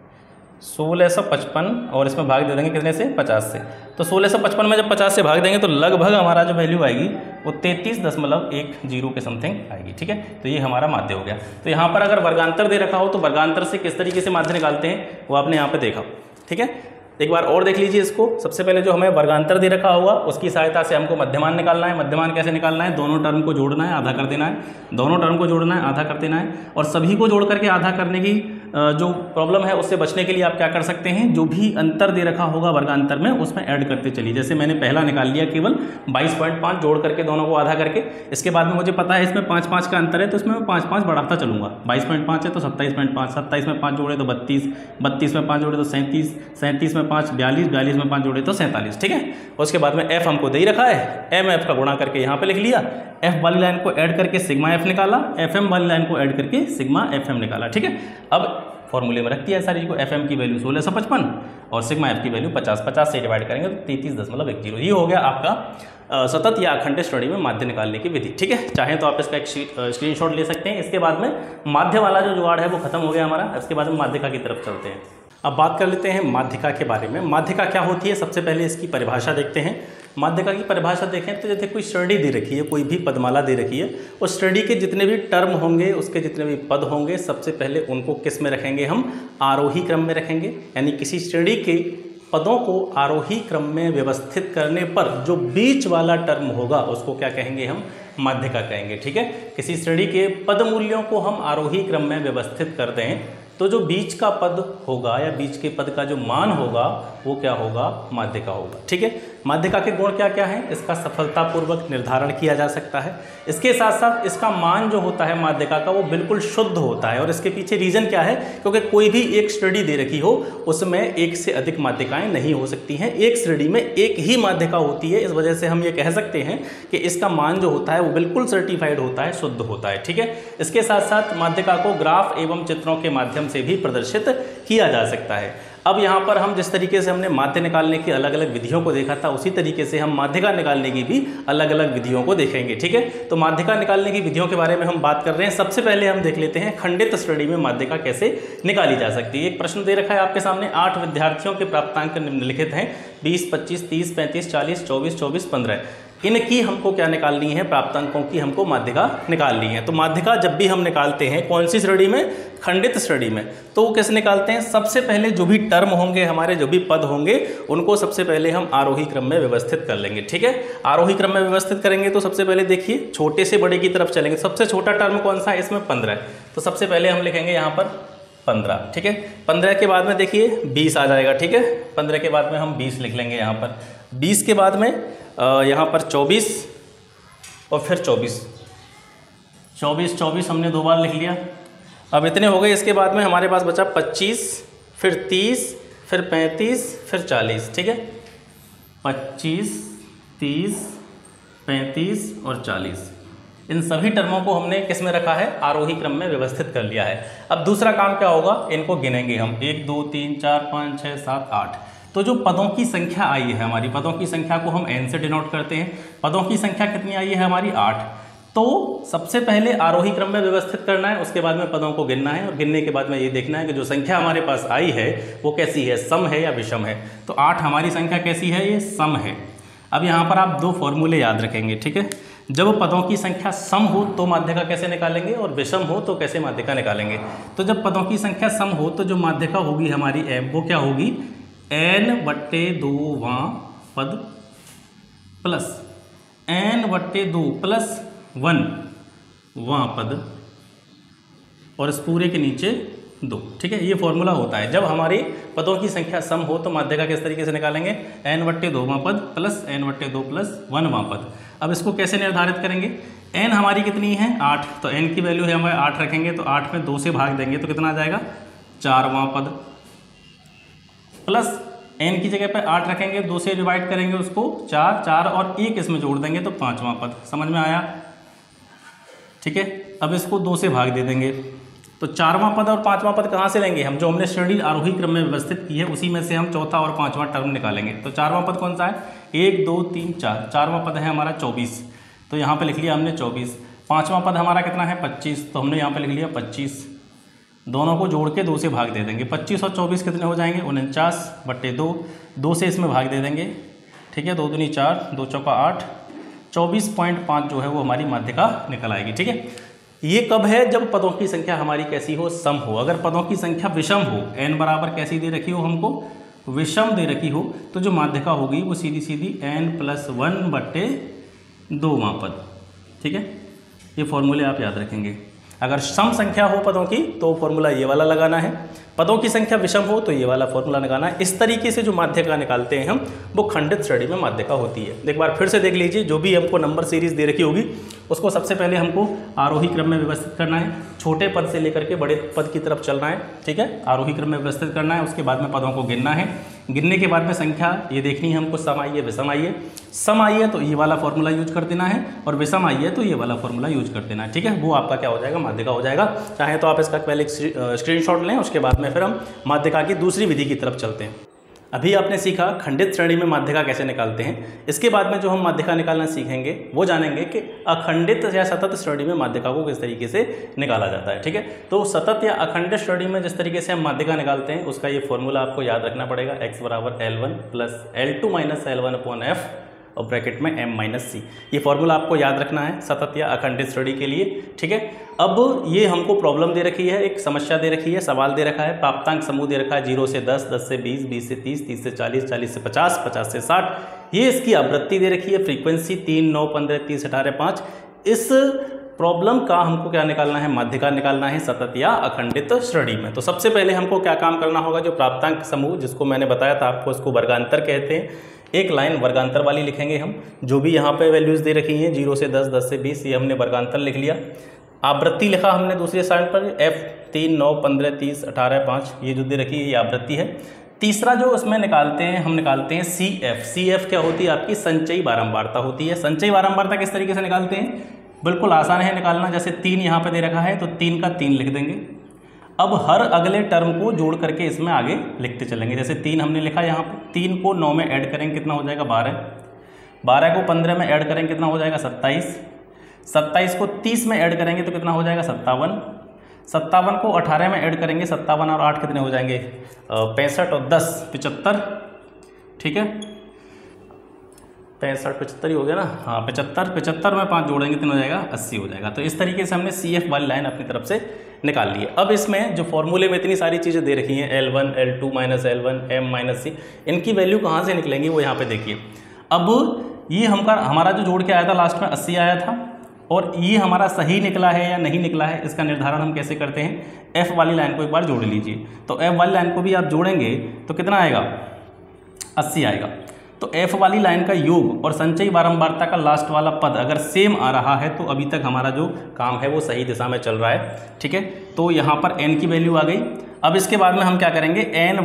1655 और इसमें भाग दे देंगे कितने से, 50 से। तो 1655 में जब 50 से भाग देंगे तो लगभग हमारा जो वैल्यू आएगी वो 33.10 के समथिंग आएगी, ठीक है। तो ये हमारा माध्य हो गया। तो यहाँ पर अगर वर्गांतर दे रखा हो तो वर्गांतर से किस तरीके से माध्य निकालते हैं वो आपने यहाँ पे देखा, ठीक है। एक बार और देख लीजिए इसको। सबसे पहले जो हमें वर्गांतर दे रखा होगा उसकी सहायता से हमको मध्यमान निकालना है। मध्यमान कैसे निकालना है, दोनों टर्म को जोड़ना है, आधा कर देना है, दोनों टर्म को जोड़ना है, आधा कर देना है। और सभी को जोड़ करके आधा करने की जो प्रॉब्लम है उससे बचने के लिए आप क्या कर सकते हैं, जो भी अंतर दे रखा होगा वर्गांतर में उसमें ऐड करते चलिए। जैसे मैंने पहला निकाल लिया केवल 22.5 जोड़ करके दोनों को आधा करके। इसके बाद में मुझे पता है इसमें 5-5 का अंतर है तो इसमें मैं 5-5 बढ़ाता चलूँगा। 22.5 है तो 27.5, 27 में 5 जोड़े तो 32, 32 में 5 जोड़े तो 37, 37 में 5 42, 42 में 5 जोड़े तो 47, ठीक है। उसके बाद में एफ हमको दे ही रखा है, एम एफ का गुणा करके यहाँ पे लिख लिया। एफ वाली लाइन को ऐड करके सिग्मा एफ निकाला, एफ एम वाली लाइन को ऐड करके सिग्मा एफ एम निकाला, ठीक है। अब फॉर्मूले में रख दिया सारी चीज़ को। एफ एम की वैल्यू 1655 और सिग्मा एफ की वैल्यू 50, 50 से डिवाइड करेंगे तो 33.10। ये हो गया आपका सतत या अखंड श्रेणी में माध्य निकालने की विधि, ठीक है। चाहे तो आप इसका एक स्क्रीनशॉट ले सकते हैं। इसके बाद में माध्य वाला जो जुगाड़ है वो खत्म हो गया हमारा। इसके बाद में माध्यिका की तरफ चलते हैं। अब बात कर लेते हैं माध्यिका के बारे में। माध्यिका क्या होती है, सबसे पहले इसकी परिभाषा देखते हैं। माध्यिका की परिभाषा देखें तो जैसे कोई श्रेणी दे रखी है, कोई भी पदमाला दे रखी है, उस श्रेणी के जितने भी टर्म होंगे, उसके जितने भी पद होंगे, सबसे पहले उनको किस में रखेंगे, हम आरोही क्रम में रखेंगे। यानी किसी श्रेणी के पदों को आरोही क्रम में व्यवस्थित करने पर जो बीच वाला टर्म होगा उसको क्या कहेंगे, हम माध्यिका कहेंगे, ठीक है। किसी श्रेणी के पद मूल्यों को हम आरोही क्रम में व्यवस्थित कर दें तो जो बीच का पद होगा या बीच के पद का जो मान होगा वो क्या होगा, माध्यिका होगा। ठीक है, माध्यिका के गुण क्या क्या हैं, इसका सफलतापूर्वक निर्धारण किया जा सकता है। इसके साथ साथ इसका मान जो होता है माध्यिका का वो बिल्कुल शुद्ध होता है। और इसके पीछे रीज़न क्या है, क्योंकि कोई भी एक श्रेणी दे रखी हो उसमें एक से अधिक माध्यिकाएं नहीं हो सकती हैं, एक श्रेणी में एक ही माध्यिका होती है। इस वजह से हम ये कह सकते हैं कि इसका मान जो होता है वो बिल्कुल सर्टिफाइड होता है, शुद्ध होता है। ठीक है, इसके साथ साथ माध्यिका को ग्राफ एवं चित्रों के माध्यम से भी प्रदर्शित किया जा सकता है। अब यहाँ पर हम जिस तरीके से हमने माध्य निकालने की अलग अलग विधियों को देखा था, उसी तरीके से हम माध्यिका निकालने की भी अलग अलग विधियों को देखेंगे। ठीक है, तो माध्यिका निकालने की विधियों के बारे में हम बात कर रहे हैं। सबसे पहले हम देख लेते हैं खंडित श्रेणी में माध्यिका कैसे निकाली जा सकती है। एक प्रश्न दे रखा है आपके सामने, 8 विद्यार्थियों के प्राप्तांक निम्नलिखित हैं 20, 25, 30, 35, 40, 24, 24, 15। इनकी हमको क्या निकालनी है, प्राप्तांकों की हमको माध्यिका निकालनी है। तो माध्यिका जब भी हम निकालते हैं कौन सी श्रेणी में, खंडित श्रेणी में, तो वो कैसे निकालते हैं, सबसे पहले जो भी टर्म होंगे हमारे, जो भी पद होंगे उनको सबसे पहले हम आरोही क्रम में व्यवस्थित कर लेंगे। ठीक है, आरोही क्रम में व्यवस्थित करेंगे तो सबसे पहले देखिए छोटे से बड़े की तरफ चलेंगे। सबसे छोटा टर्म कौन सा है, इसमें 15 है, तो सबसे पहले हम लिखेंगे यहाँ पर 15। ठीक है, 15 के बाद में देखिए 20 आ जाएगा। ठीक है, 15 के बाद में हम 20 लिख लेंगे यहाँ पर, 20 के बाद में यहाँ पर 24 और फिर 24 हमने 2 बार लिख लिया। अब इतने हो गए। इसके बाद में हमारे पास बचा 25, फिर 30, फिर 35, फिर 40। ठीक है, 25, 30, 35 और 40, इन सभी टर्मों को हमने किस में रखा है, आरोही क्रम में व्यवस्थित कर लिया है। अब दूसरा काम क्या होगा, इनको गिनेंगे हम, 1, 2, 3, 4, 5, 6, 7, 8। तो जो पदों की संख्या आई है हमारी, पदों की संख्या को हम n से डिनोट करते हैं। पदों की संख्या कितनी आई है हमारी, 8। तो सबसे पहले आरोही क्रम में व्यवस्थित करना है, उसके बाद में पदों को गिनना है, और गिनने के बाद में ये देखना है कि जो संख्या हमारे पास आई है वो कैसी है, सम है या विषम है। तो 8 हमारी संख्या कैसी है, ये सम है। अब यहाँ पर आप 2 फॉर्मूले याद रखेंगे। ठीक है, जब पदों की संख्या सम हो तो माध्यिका कैसे निकालेंगे, और विषम हो तो कैसे माध्यिका निकालेंगे। तो जब पदों की संख्या सम हो तो जो माध्यिका होगी हमारी m, वो क्या होगी, n/2 पद प्लस n/2 प्लस 1 पद, और इस पूरे के नीचे 2। ठीक है, ये फॉर्मूला होता है। जब हमारी पदों की संख्या सम हो तो माध्यिका किस तरीके से निकालेंगे, n/2 पद प्लस n/2 प्लस 1 पद। अब इसको कैसे निर्धारित करेंगे, n हमारी कितनी है, 8, तो n की वैल्यू है हमारे 8 रखेंगे, तो 8 में 2 से भाग देंगे तो कितना आ जाएगा, 4वां पद, प्लस n की जगह पे 8 रखेंगे, 2 से डिवाइड करेंगे उसको, 4, 4 और 1 इसमें जोड़ देंगे तो 5वां पद। समझ में आया। ठीक है, अब इसको 2 से भाग दे देंगे, तो 4वां पद और 5वां पद कहाँ से लेंगे हम, जो हमने श्रेणी आरोही क्रम में व्यवस्थित की है उसी में से हम चौथा और 5वां टर्म निकालेंगे। तो 4वां पद कौन सा है, 1, 2, 3, 4, 4वां पद है हमारा 24, तो यहाँ पे लिख लिया हमने 24। 5वां पद हमारा कितना है, 25, तो हमने यहाँ पे लिख लिया 25। दोनों को जोड़ के 2 से भाग दे देंगे, 25 और 24 कितने हो जाएंगे, 49/2, 2 से इसमें भाग दे देंगे। ठीक है, 2 दूनी 4, 2 चौका 8, 24.5 जो है वो हमारी माध्यिका निकल आएगी। ठीक है, ये कब है, जब पदों की संख्या हमारी कैसी हो, सम हो। अगर पदों की संख्या विषम हो, n बराबर कैसी दे रखी हो हमको, विषम दे रखी हो, तो जो माध्यिका होगी वो सीधी सीधी n+1/2 पद। ठीक है, ये फॉर्मूले आप याद रखेंगे। अगर सम संख्या हो पदों की तो फॉर्मूला ये वाला लगाना है, पदों की संख्या विषम हो तो ये वाला फॉर्मूला लगाना है। इस तरीके से जो माध्यिका निकालते हैं हम, वो खंडित श्रेणी में माध्यिका होती है। एक बार फिर से देख लीजिए, जो भी हमको नंबर सीरीज दे रखी होगी उसको सबसे पहले हमको आरोही क्रम में व्यवस्थित करना है, छोटे पद से लेकर के बड़े पद की तरफ चलना है। ठीक है, आरोही क्रम में व्यवस्थित करना है, उसके बाद में पदों को गिनना है, गिनने के बाद में संख्या ये देखनी है हमको, सम आई है विषम आई है। सम आई है तो ये वाला फॉर्मूला यूज कर देना है, और विषम आई है तो ये वाला फॉर्मूला यूज कर देना है। ठीक है, वो आपका क्या हो जाएगा, माध्यिका हो जाएगा। चाहे तो आप इसका पहले स्क्रीनशॉट लें, उसके बाद में फिर हम माध्यिका की दूसरी विधि की तरफ चलते हैं। अभी आपने सीखा खंडित श्रेणी में माध्यिका कैसे निकालते हैं। इसके बाद में जो हम माध्यिका निकालना सीखेंगे वो जानेंगे कि अखंडित या सतत श्रेणी में माध्यिका को किस तरीके से निकाला जाता है। ठीक है, तो सतत या अखंडित श्रेणी में जिस तरीके से हम माध्यिका निकालते हैं उसका ये फॉर्मूला आपको याद रखना पड़ेगा, x = L1 + L2 - L1/F और ब्रैकेट में m-c। ये फॉर्मूला आपको याद रखना है सतत या अखंडित श्रेणी के लिए। ठीक है, अब ये हमको प्रॉब्लम दे रखी है, एक समस्या दे रखी है, सवाल दे रखा है, प्राप्तांक समूह दे रखा है 0 से 10, 10 से 20, 20 से 30, 30 से 40, 40 से 50, 50 से 60। ये इसकी आवृत्ति दे रखी है, फ्रीक्वेंसी 3, 9, 15, 30, 18, 5। इस प्रॉब्लम का हमको क्या निकालना है, माध्य का निकालना है सतत या अखंडित श्रेणी में। तो सबसे पहले हमको क्या काम करना होगा, जो प्राप्तांक समूह जिसको मैंने बताया था आपको, इसको वर्गांतर कहते हैं। एक लाइन वर्गांतर वाली लिखेंगे हम, जो भी यहाँ पे वैल्यूज़ दे रखी हैं 0 से 10, 10 से 20, ये हमने वर्गांतर लिख लिया। आवृत्ति लिखा हमने दूसरे साइड पर, F 3, 9, 15, 30, 18, 5, ये जो दे रखी है ये आवृत्ति है। तीसरा जो उसमें निकालते हैं, हम निकालते हैं CF। CF क्या होती है आपकी, संचयी बारंबारता होती है। संचयी बारंबारता किस तरीके से निकालते हैं, बिल्कुल आसान है निकालना। जैसे 3 यहाँ पे दे रखा है तो 3 का 3 लिख देंगे। अब हर अगले टर्म को जोड़ करके इसमें आगे लिखते चलेंगे। जैसे 3 हमने लिखा यहाँ पे, 3 को 9 में ऐड करेंगे कितना हो जाएगा 12, 12 को 15 में ऐड करेंगे कितना हो जाएगा 27, 27 को 30 में ऐड करेंगे तो कितना हो जाएगा 57, 57 को 18 में ऐड करेंगे, 57 और 8 कितने हो जाएंगे 65 और 10 75, ठीक है 65 75 ही हो गया ना, हाँ 75, 75 में 5 जोड़ेंगे कितना हो जाएगा 80 हो जाएगा। तो इस तरीके से हमने CF वाली लाइन अपनी तरफ से निकाल ली है। अब इसमें जो फॉर्मूले में इतनी सारी चीज़ें दे रखी हैं, L1, L2 - L1, M - C, इनकी वैल्यू कहाँ से निकलेंगी वो यहाँ पे देखिए। अब ये हमारा जो जोड़ के आया था लास्ट में 80 आया था, और ये हमारा सही निकला है या नहीं निकला है इसका निर्धारण हम कैसे करते हैं, F वाली लाइन को एक बार जोड़ लीजिए। तो F वाली लाइन को भी आप जोड़ेंगे तो कितना आएगा 80 आएगा। तो F वाली लाइन का योग और संचयी बारंबारता का लास्ट वाला पद अगर सेम आ रहा है तो अभी तक हमारा जो काम है वो सही दिशा में चल रहा है, ठीक है। तो यहाँ पर n की वैल्यू आ गई। अब इसके बाद में हम क्या करेंगे,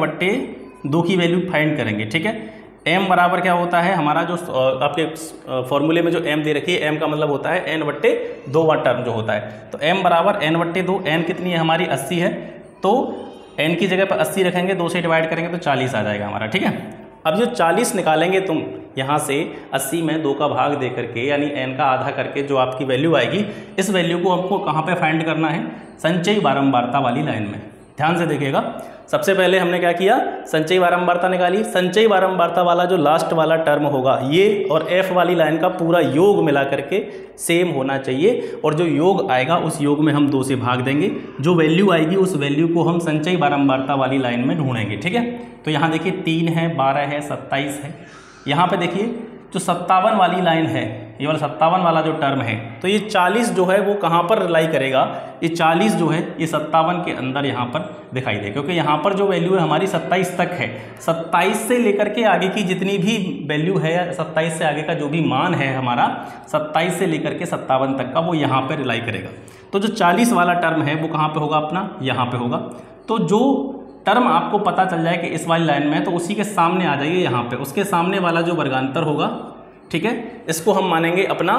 n/2 की वैल्यू फाइंड करेंगे, ठीक है। m बराबर क्या होता है हमारा, जो आपके फॉर्मूले में जो m दे रखी है, m का मतलब होता है n/2 वाला टर्म जो होता है। तो m बराबर n/2, n कितनी है हमारी 80 है, तो n की जगह पर 80 रखेंगे, 2 से डिवाइड करेंगे तो 40 आ जाएगा हमारा, ठीक है। अब जो 40 निकालेंगे तुम यहाँ से 80 में 2 का भाग दे करके, यानी n का आधा करके जो आपकी वैल्यू आएगी, इस वैल्यू को हमको कहाँ पे फाइंड करना है, संचयी बारंबारता वाली लाइन में। ध्यान से देखिएगा, सबसे पहले हमने क्या किया, संचयी बारंबारता निकाली। संचयी बारंबारता वाला जो लास्ट वाला टर्म होगा ये और F वाली लाइन का पूरा योग मिला करके सेम होना चाहिए, और जो योग आएगा उस योग में हम 2 से भाग देंगे। जो वैल्यू आएगी उस वैल्यू को हम संचयी बारंबारता वाली लाइन में ढूंढेंगे, ठीक है। तो यहाँ देखिए 3 है, 12 है, 27 है। यहाँ पे देखिए जो 57 वाली लाइन है, ये वाला 57 वाला जो टर्म है, तो ये 40 जो है वो कहाँ पर रिलाई करेगा, ये 40 जो है ये 57 के अंदर यहाँ पर दिखाई दे, क्योंकि यहाँ पर जो वैल्यू है हमारी 27 तक है। 27 से लेकर के आगे की जितनी भी वैल्यू है, 27 से आगे का जो भी मान है हमारा, 27 से लेकर के 57 तक का वो यहाँ पर रिलाई करेगा। तो जो 40 वाला टर्म है वो कहाँ पर होगा अपना, यहाँ पर होगा। तो जो टर्म आपको पता चल जाए कि इस वाली लाइन में, तो उसी के सामने आ जाइए यहाँ पे, उसके सामने वाला जो वर्गांतर होगा, ठीक है, इसको हम मानेंगे अपना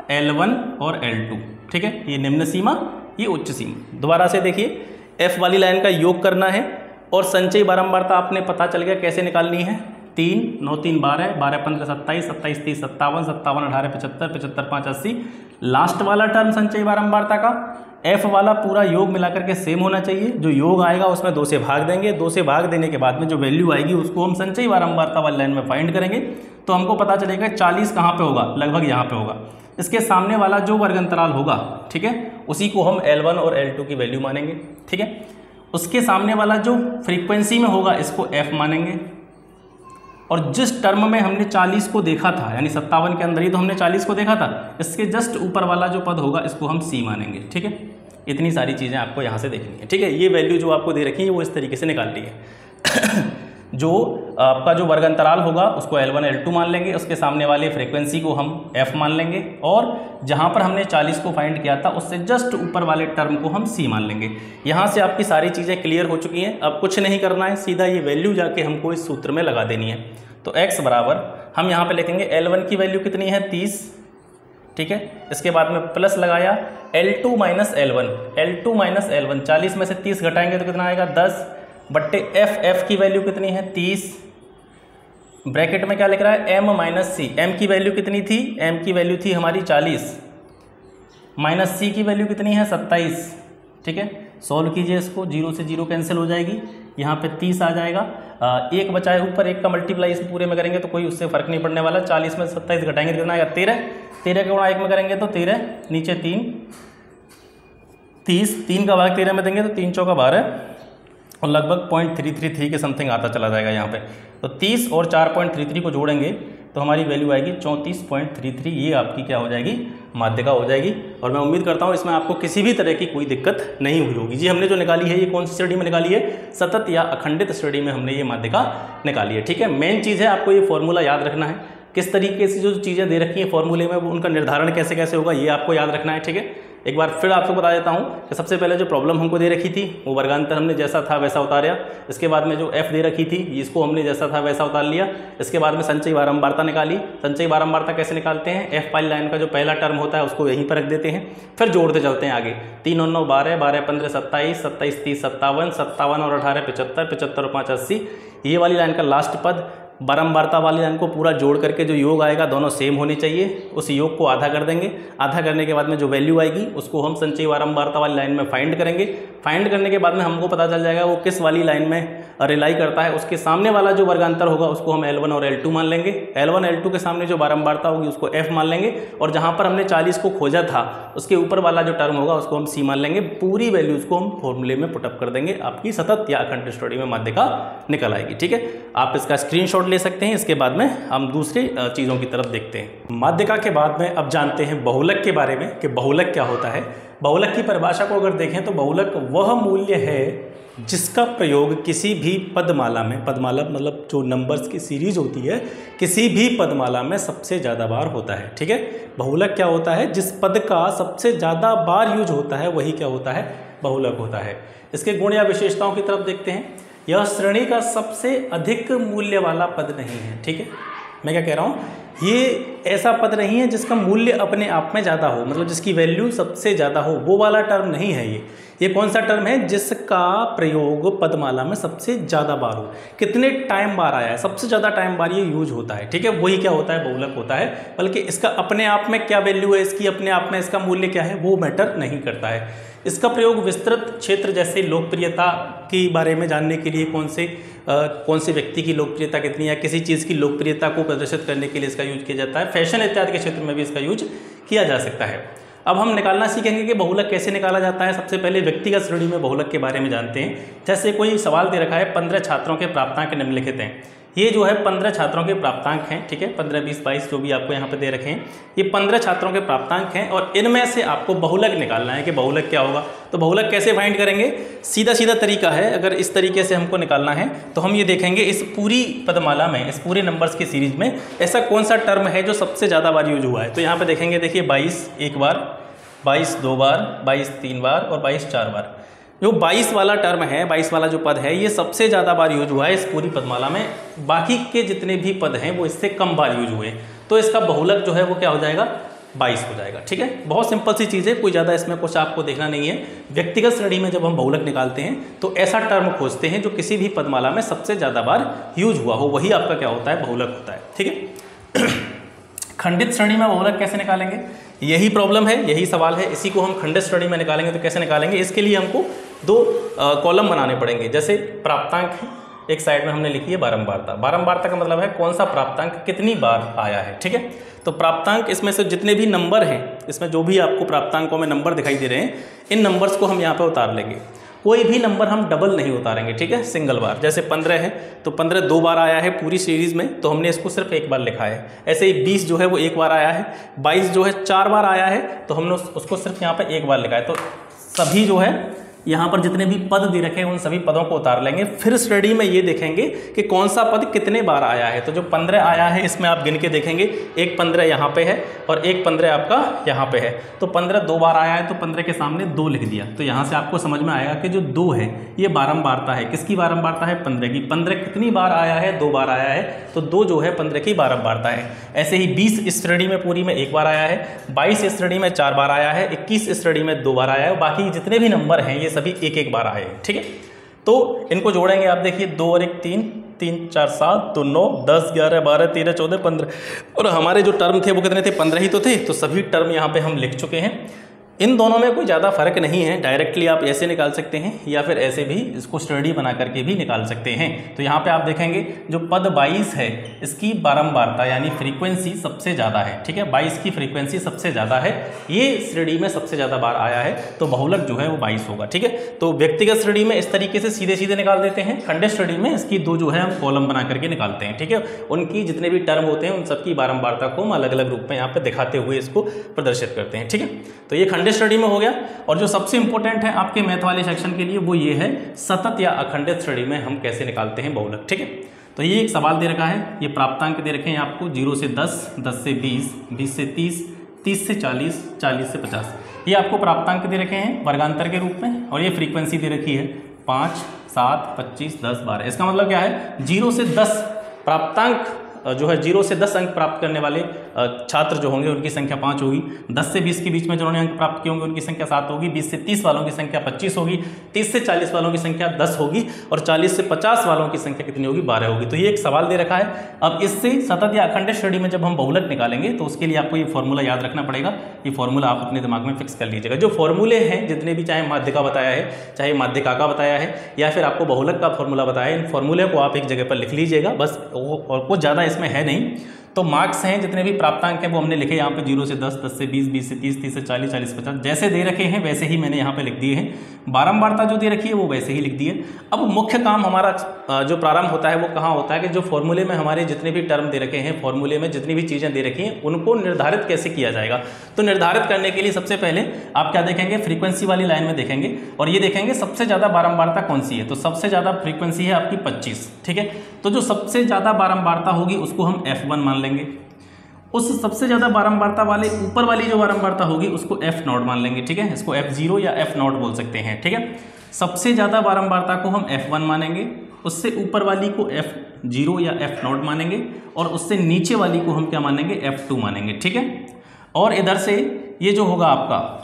L1 और L2, ठीक है। ये निम्न सीमा, ये उच्च सीमा। दोबारा से देखिए, F वाली लाइन का योग करना है, और संचयी बारंबारता आपने पता चल गया कैसे निकालनी है। 3 9 3 12, 12 15 27, 27 30 57, 57 18 75, 75 5 80। लास्ट वाला टर्म संचयी बारंबारता का F वाला पूरा योग मिलाकर के सेम होना चाहिए। जो योग आएगा उसमें 2 से भाग देंगे, 2 से भाग देने के बाद में जो वैल्यू आएगी उसको हम संचयी बारंबारता वाली लाइन में फाइंड करेंगे। तो हमको पता चलेगा 40 कहाँ पे होगा, लगभग यहाँ पे होगा। इसके सामने वाला जो वर्ग अंतराल होगा, ठीक है, उसी को हम L1 और L2 की वैल्यू मानेंगे, ठीक है। उसके सामने वाला जो फ्रीक्वेंसी में होगा इसको F मानेंगे, और जिस टर्म में हमने 40 को देखा था, यानी 57 के अंदर ही तो हमने 40 को देखा था, इसके जस्ट ऊपर वाला जो पद होगा इसको हम C मानेंगे, ठीक है। इतनी सारी चीज़ें आपको यहाँ से देखनी है, ठीक है। ये वैल्यू जो आपको दे रखी है वो इस तरीके से निकाल ली है। जो आपका जो वर्ग अंतराल होगा उसको L1 L2 मान लेंगे, उसके सामने वाले फ्रीक्वेंसी को हम F मान लेंगे, और जहाँ पर हमने 40 को फाइंड किया था उससे जस्ट ऊपर वाले टर्म को हम C मान लेंगे। यहाँ से आपकी सारी चीज़ें क्लियर हो चुकी हैं। अब कुछ नहीं करना है, सीधा ये वैल्यू जाके हमको इस सूत्र में लगा देनी है। तो x बराबर हम यहाँ पे लिखेंगे L1 की वैल्यू कितनी है 30, ठीक है। इसके बाद में प्लस लगाया L2 माइनस L1, 40 में से 30 घटाएंगे तो कितना आएगा 10 बट्टे F की वैल्यू कितनी है 30, ब्रैकेट में क्या लिख रहा है M माइनस C। M की वैल्यू कितनी थी, M की वैल्यू थी हमारी 40, माइनस C की वैल्यू कितनी है 27, ठीक है। सॉल्व कीजिए इसको, 0 से 0 कैंसिल हो जाएगी, यहाँ पे 30 आ जाएगा। एक बचाए ऊपर, एक का मल्टीप्लाई इस पूरे में करेंगे तो कोई उससे फर्क नहीं पड़ने वाला। 40 में 27 घटाएंगे तो कितना आएगा 13, 13 के गुणा 1 में करेंगे तो 13, नीचे 3, 30, 3 का भाग 13 में देंगे तो 3 चौका 12, और लगभग 0.333 के समथिंग आता चला जाएगा यहाँ पे। तो 30 और 4.33 को जोड़ेंगे तो हमारी वैल्यू आएगी 34.33। ये आपकी क्या हो जाएगी माध्यिका हो जाएगी। और मैं उम्मीद करता हूँ इसमें आपको किसी भी तरह की कोई दिक्कत नहीं हुई होगी। जी हमने जो निकाली है ये कौन सी श्रेणी में निकाली है, सतत या अखंडित श्रेणी में हमने ये माध्यिका निकाली है। ठीक है, मेन चीज़ है आपको ये फॉर्मूला याद रखना है, किस तरीके से जो चीज़ें दे रखी हैं फॉर्मूले में उनका निर्धारण कैसे कैसे होगा ये आपको याद रखना है। ठीक है, एक बार फिर आपको बता देता हूँ कि सबसे पहले जो प्रॉब्लम हमको दे रखी थी वो वर्गांतर हमने जैसा था वैसा उतारा। इसके बाद में जो f दे रखी थी इसको हमने जैसा था वैसा उतार लिया। इसके बाद में संचयी बारंबारता निकाली। संचयी बारंबारता कैसे निकालते हैं, f वाली लाइन का जो पहला टर्म होता है उसको यहीं पर रख देते हैं, फिर जोड़ते चलते हैं आगे। 3 और 9 12, 12 15 27, 27 30 57, 57 और 18 75, 75 और 5 80। ये वाली लाइन का लास्ट पद बारंबारता वाली लाइन को पूरा जोड़ करके जो योग आएगा दोनों सेम होने चाहिए। उस योग को आधा कर देंगे, आधा करने के बाद में जो वैल्यू आएगी उसको हम संचयी बारंबारता वाली लाइन में फाइंड करेंगे। फाइंड करने के बाद में हमको पता चल जाएगा वो किस वाली लाइन में रिलाई करता है। उसके सामने वाला जो वर्गांतर होगा उसको हम L1 और L2 मान लेंगे। L1 L2 के सामने जो बारंबारता होगी उसको F मान लेंगे, और जहाँ पर हमने 40 को खोजा था उसके ऊपर वाला जो टर्म होगा उसको हम C मान लेंगे। पूरी वैल्यूज़ को हम फॉर्मूले में पुटअप कर देंगे, आपकी सतत या अखंड श्रेणी में माध्यिका निकल आएगी। ठीक है, आप इसका स्क्रीनशॉट ले सकते हैं। इसके बाद में हम दूसरी चीज़ों की तरफ देखते हैं। माध्यिका के बाद में अब जानते हैं बहुलक के बारे में कि बहुलक क्या होता है। बहुलक की परिभाषा को अगर देखें तो बहुलक वह मूल्य है जिसका प्रयोग किसी भी पदमाला में, पदमाला मतलब जो नंबर्स की सीरीज होती है, किसी भी पदमाला में सबसे ज़्यादा बार होता है। ठीक है, बहुलक क्या होता है, जिस पद का सबसे ज़्यादा बार यूज होता है वही क्या होता है, बहुलक होता है। इसके गुण या विशेषताओं की तरफ देखते हैं। यह श्रेणी का सबसे अधिक मूल्य वाला पद नहीं है। ठीक है, मैं क्या कह रहा हूँ, ये ऐसा पद नहीं है जिसका मूल्य अपने आप में ज़्यादा हो, मतलब जिसकी वैल्यू सबसे ज़्यादा हो, वो वाला टर्म नहीं है ये कौन सा टर्म है, जिसका प्रयोग पदमाला में सबसे ज़्यादा बार हो। कितने टाइम बार आया है, सबसे ज़्यादा टाइम बार ये यूज होता है। ठीक है, वही क्या होता है, बहुलक होता है। बल्कि इसका अपने आप में क्या वैल्यू है, इसकी अपने आप में इसका मूल्य क्या है वो मैटर नहीं करता है। इसका प्रयोग विस्तृत क्षेत्र जैसे लोकप्रियता के बारे में जानने के लिए, कौन से व्यक्ति की लोकप्रियता कितनी है, किसी चीज़ की लोकप्रियता को प्रदर्शित करने के लिए इसका यूज किया जाता है। फैशन इत्यादि के क्षेत्र में भी इसका यूज किया जा सकता है। अब हम निकालना सीखेंगे कि बहुलक कैसे निकाला जाता है। सबसे पहले व्यक्तिगत श्रेणी में बहुलक के बारे में जानते हैं। जैसे कोई सवाल दे रखा है 15 छात्रों के प्राप्तांक निम्नलिखित हैं। ये जो है 15 छात्रों के प्राप्तांक हैं। ठीक है, 15 20 22 जो भी आपको यहाँ पे दे रखे हैं, ये 15 छात्रों के प्राप्तांक हैं और इनमें से आपको बहुलक निकालना है कि बहुलक क्या होगा। तो बहुलक कैसे फाइंड करेंगे, सीधा सीधा तरीका है। अगर इस तरीके से हमको निकालना है तो हम ये देखेंगे इस पूरी पदमाला में, इस पूरे नंबर्स की सीरीज में ऐसा कौन सा टर्म है जो सबसे ज़्यादा बार यूज हुआ है। तो यहाँ पर देखेंगे, देखिए 22 एक बार, 22 2 बार, 22 3 बार और 22 4 बार। जो 22 वाला टर्म है, 22 वाला जो पद है, ये सबसे ज़्यादा बार यूज हुआ है इस पूरी पदमाला में। बाकी के जितने भी पद हैं वो इससे कम बार यूज हुए। तो इसका बहुलक जो है वो क्या हो जाएगा, 22 हो जाएगा। ठीक है, बहुत सिंपल सी चीज़ है, कोई ज़्यादा इसमें कुछ आपको देखना नहीं है। व्यक्तिगत श्रेणी में जब हम बहुलक निकालते हैं तो ऐसा टर्म खोजते हैं जो किसी भी पदमाला में सबसे ज़्यादा बार यूज हुआ हो, वही आपका क्या होता है, बहुलक होता है। ठीक है, खंडित श्रेणी में बहुलक कैसे निकालेंगे, यही प्रॉब्लम है, यही सवाल है। इसी को हम खंडित श्रेणी में निकालेंगे तो कैसे निकालेंगे, इसके लिए हमको दो कॉलम बनाने पड़ेंगे। जैसे प्राप्तांक है, एक साइड में हमने लिखी है बारंबारता। बारंबारता का मतलब है कौन सा प्राप्तांक कितनी बार आया है। ठीक है, तो प्राप्तांक इसमें से जितने भी नंबर हैं, इसमें जो भी आपको प्राप्तांकों में नंबर दिखाई दे रहे हैं, इन नंबर्स को हम यहाँ पे उतार लेंगे। कोई भी नंबर हम डबल नहीं उतारेंगे। ठीक है, सिंगल बार। जैसे 15 है तो 15 2 बार आया है पूरी सीरीज में, तो हमने इसको सिर्फ एक बार लिखा है। ऐसे ही 20 जो है वो एक बार आया है, 22 जो है 4 बार आया है, तो हमने उसको सिर्फ यहाँ पे एक बार लिखा है। तो सभी जो है यहाँ पर जितने भी पद दे रखे हैं उन सभी पदों को उतार लेंगे। फिर श्रेणी में ये देखेंगे कि कौन सा पद कितने बार आया है। तो जो 15 आया है इसमें आप गिन के देखेंगे, एक 15 यहाँ पे है और एक 15 आपका यहाँ पे है। तो 15 2 बार आया है तो 15 के सामने 2 लिख दिया। तो यहाँ से आपको समझ में आएगा कि जो 2 है ये बारंबारता है। किसकी बारंबारता है, 15 की। 15 कितनी बार आया है, 2 बार आया है, तो 2 जो है 15 की बारंबारता है। ऐसे ही 20 इस श्रेणी में पूरी में एक बार आया है, 22 इस श्रेणी में 4 बार आया है, 21 इस श्रेणी में 2 बार आया है। बाकी जितने भी नंबर हैं ये सभी एक एक बार आए हैं। ठीक है, तो इनको जोड़ेंगे आप, देखिए 2 और 1 3, 3 4 7, तो 9 10 11 12 13 14 15 और हमारे जो टर्म थे वो कितने थे, 15 ही तो थे। तो सभी टर्म यहाँ पे हम लिख चुके हैं। इन दोनों में कोई ज़्यादा फर्क नहीं है, डायरेक्टली आप ऐसे निकाल सकते हैं या फिर ऐसे भी इसको स्टडी बना करके भी निकाल सकते हैं। तो यहाँ पे आप देखेंगे जो पद 22 है इसकी बारंबारता यानी फ्रीक्वेंसी सबसे ज़्यादा है, ठीक है, 22 की फ्रीक्वेंसी सबसे ज़्यादा है, ये श्रेणी में सबसे ज़्यादा बार आया है, तो बहुलक जो है वो 22 होगा, ठीक है। तो व्यक्तिगत श्रेणी में इस तरीके से सीधे सीधे निकाल देते हैं, खंडित श्रेणी में इसकी दो जो है हम कॉलम बना करके निकालते हैं, ठीक है। उनकी जितने भी टर्म होते हैं उन सबकी बारंबारता को हम अलग अलग रूप में यहाँ पे दिखाते हुए इसको प्रदर्शित करते हैं, ठीक है। तो ये खंडित श्रेणी में हो गया। और जो सबसे इंपॉर्टेंट है आपके मैथ वाले सेक्शन के लिए वो ये है सतत या अखंडित श्रेणी में हम कैसे निकालते हैं बहुलक, ठीक है। तो ये एक सवाल दे रखा है, ये प्राप्तांक दे रखे हैं आपको 0 से 10, 10 से 20, 20 से 30, 30 से 40, 40 से 50, ये आपको प्राप्तांक दे रखे हैं वर्गांतर के रूप में। और ये फ्रीक्वेंसी दे रखी है 5, 7, 25, 10, 12। इसका मतलब क्या है 0 से 10 प्राप्तांक जो है 0 से 10 अंक प्राप्त करने वाले छात्र जो होंगे उनकी संख्या 5 होगी। 10 से 20 के बीच में जिन्होंने अंक प्राप्त किए होंगे उनकी संख्या 7 होगी। 20 से 30 वालों की संख्या 25 होगी। 30 से 40 वालों की संख्या 10 होगी और 40 से 50 वालों की संख्या कितनी होगी 12 होगी। तो ये एक सवाल दे रखा है। अब इससे सतत या अखंडित श्रेणी में जब हम बहुलक निकालेंगे तो उसके लिए आपको ये फॉर्मूला याद रखना पड़ेगा। ये फॉर्मूला आप अपने दिमाग में फिक्स कर लीजिएगा। जो फॉर्मूले हैं जितने भी, चाहे माध्यिका बताया है, चाहे माध्यिका का बताया है या फिर आपको बहुलक का फॉर्मूला बताया है, इन फॉर्मूले को आप एक जगह पर लिख लीजिएगा बस, और कुछ ज़्यादा इसमें है नहीं। तो मार्क्स हैं जितने भी प्राप्तांक हैं वो हमने लिखे यहाँ पे 0 से 10, 10 से 20, 20 से 30, 30 से 40, 40 से 50 जैसे दे रखे हैं वैसे ही मैंने यहाँ पे लिख दिए हैं। बारंबारता जो दे रखी है वो वैसे ही लिख दी है। अब मुख्य काम हमारा जो प्रारंभ होता है वो कहाँ होता है कि जो फॉर्मूले में हमारे जितने भी टर्म दे रखे हैं, फॉर्मूले में जितनी भी चीज़ें दे रखी हैं उनको निर्धारित कैसे किया जाएगा। तो निर्धारित करने के लिए सबसे पहले आप क्या देखेंगे, फ्रीक्वेंसी वाली लाइन में देखेंगे और ये देखेंगे सबसे ज़्यादा बारंबारता कौन सी है। तो सबसे ज़्यादा फ्रीक्वेंसी है आपकी 25, ठीक है। तो जो सबसे ज़्यादा बारंबारता होगी उसको हम F1 मान लेंगे। उस सबसे ज़्यादा बारंबारता वाले ऊपर वाली जो बारंबारता होगी उसको F0 मान लेंगे, ठीक है। इसको F0 या F0 बोल सकते हैं, ठीक है। सबसे ज़्यादा बारंबारता को हम F1 मानेंगे, उससे ऊपर वाली को F0 या F0 मानेंगे और उससे नीचे वाली को हम क्या मानेंगे, F2 मानेंगे, ठीक है। और इधर से ये जो होगा आपका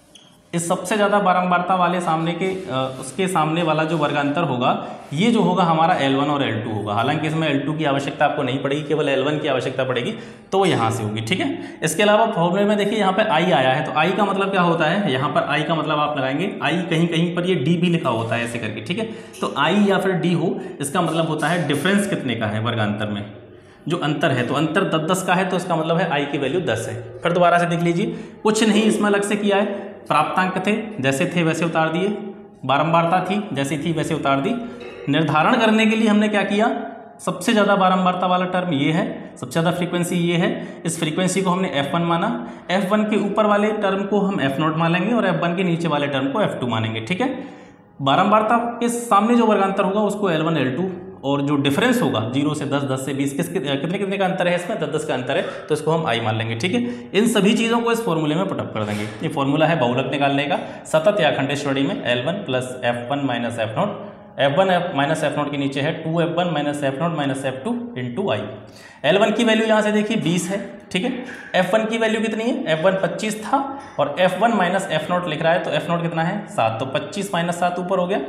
इस सबसे ज़्यादा बारंबारता वाले सामने के उसके सामने वाला जो वर्गांतर होगा ये जो होगा हमारा L1 और L2 होगा। हालांकि इसमें L2 की आवश्यकता आपको नहीं पड़ेगी, केवल L1 की आवश्यकता पड़ेगी, तो वो यहाँ से होगी, ठीक है। इसके अलावा फॉर्मूले में देखिए यहाँ पे I आया है, तो I का मतलब क्या होता है, यहाँ पर I का मतलब आप लगाएंगे I, कहीं कहीं पर ये D भी लिखा होता है ऐसे करके, ठीक है। तो I या फिर D हो, इसका मतलब होता है डिफरेंस कितने का है वर्गांतर में, जो अंतर है। तो अंतर 10-10 का है तो इसका मतलब है I की वैल्यू 10 है। फिर दोबारा से देख लीजिए, कुछ नहीं इसमें अलग से किया है, प्राप्तांक थे जैसे थे वैसे उतार दिए, बारंबारता थी जैसी थी वैसे उतार दी। निर्धारण करने के लिए हमने क्या किया, सबसे ज़्यादा बारंबारता वाला टर्म ये है, सबसे ज़्यादा फ्रीक्वेंसी ये है, इस फ्रीक्वेंसी को हमने F1 माना। F1 के ऊपर वाले टर्म को हम F0 मानेंगे और F1 के नीचे वाले टर्म को F2 मानेंगे, ठीक है। बारंबारता के सामने जो वर्गांतर होगा उसको L1 L2 और जो डिफरेंस होगा 0 से 10, 10 से 20 कितने कितने का अंतर है इसमें, 10-10 का अंतर है, तो इसको हम I मान लेंगे, ठीक है। इन सभी चीज़ों को इस फॉर्मूले में पुटअप कर देंगे। ये फॉर्मूला है बहुलक निकालने का, सतत या अखंडित श्रेणी में L1 plus F1 minus F0, F1 minus F0 के नीचे है 2F1 minus F0 minus F2 into I। L1 की वैल्यू यहाँ से देखिए 20 है, ठीक है। F1 की वैल्यू कितनी है, F1 25 था और F1 माइनस F0 लिख रहा है, तो F0 कितना है 7, तो 25 माइनस 7 ऊपर हो गया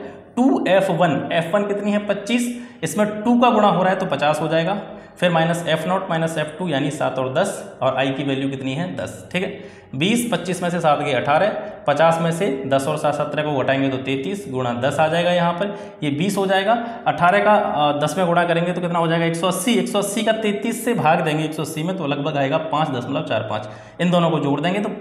2F1। F1 कितनी है 25, इसमें 2 का गुणा हो रहा है तो 50 हो जाएगा। फिर माइनस F0 माइनस F2 यानी 7 और 10 और I की वैल्यू कितनी है 10, ठीक है। 20, 25 में से 7 गए 18, 50 में से 10 और 7 17 को घटाएंगे तो 33 गुणा 10 आ जाएगा, यहाँ पर ये 20 हो जाएगा। 18 का 10 में गुणा करेंगे तो कितना हो जाएगा 180, 180 का 33 से भाग देंगे 180 में तो लगभग आएगा 5.45। इन दोनों को जोड़ देंगे तो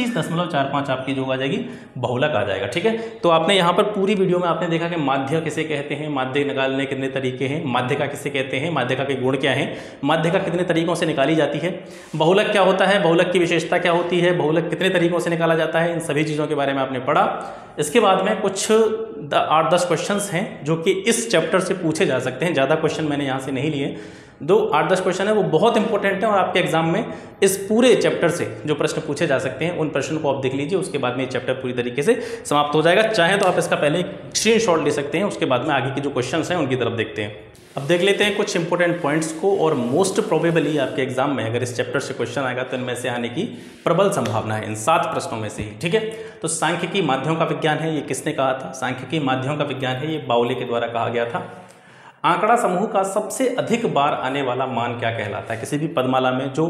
25.45 आपकी जो आ जाएगी बहुलक आ जाएगा, ठीक है। तो आपने यहाँ पर पूरी वीडियो में आपने देखा कि माध्य किसे कहते हैं, माध्य निकालने कितने तरीके हैं, माध्यिका किसे कहते हैं, माध्यिका के गुण क्या हैं, माध्यिका कितने तरीकों से निकाली जाती है, बहुलक क्या होता है, बहुलक की विशेषता क्या होती है, बहुलक कितने तरीकों से निकाला जाता है, इन सभी चीज़ों के बारे में आपने पढ़ा। इसके बाद में कुछ 8-10 क्वेश्चंस हैं जो कि इस चैप्टर से पूछे जा सकते हैं। ज़्यादा क्वेश्चन मैंने यहाँ से नहीं लिए, 8-10 क्वेश्चन है वो बहुत इंपॉर्टेंट है और आपके एग्जाम में इस पूरे चैप्टर से जो प्रश्न पूछे जा सकते हैं उन प्रश्नों को आप देख लीजिए। उसके बाद में ये चैप्टर पूरी तरीके से समाप्त हो जाएगा। चाहे तो आप इसका पहले स्क्रीनशॉट ले सकते हैं, उसके बाद में आगे के जो क्वेश्चंस हैं उनकी तरफ देखते हैं। अब देख लेते हैं कुछ इंपॉर्टेंट पॉइंट्स को, और मोस्ट प्रोबेबली आपके एग्जाम में अगर इस चैप्टर से क्वेश्चन आएगा तो इनमें से आने की प्रबल संभावना है, इन 7 प्रश्नों में से ही, ठीक है। तो सांख्यिकी माध्यमों का विज्ञान है, ये किसने कहा था, सांख्यिकी माध्यमों का विज्ञान है, ये बाउले के द्वारा कहा गया था। आंकड़ा समूह का सबसे अधिक बार आने वाला मान क्या कहलाता है, किसी भी पदमाला में जो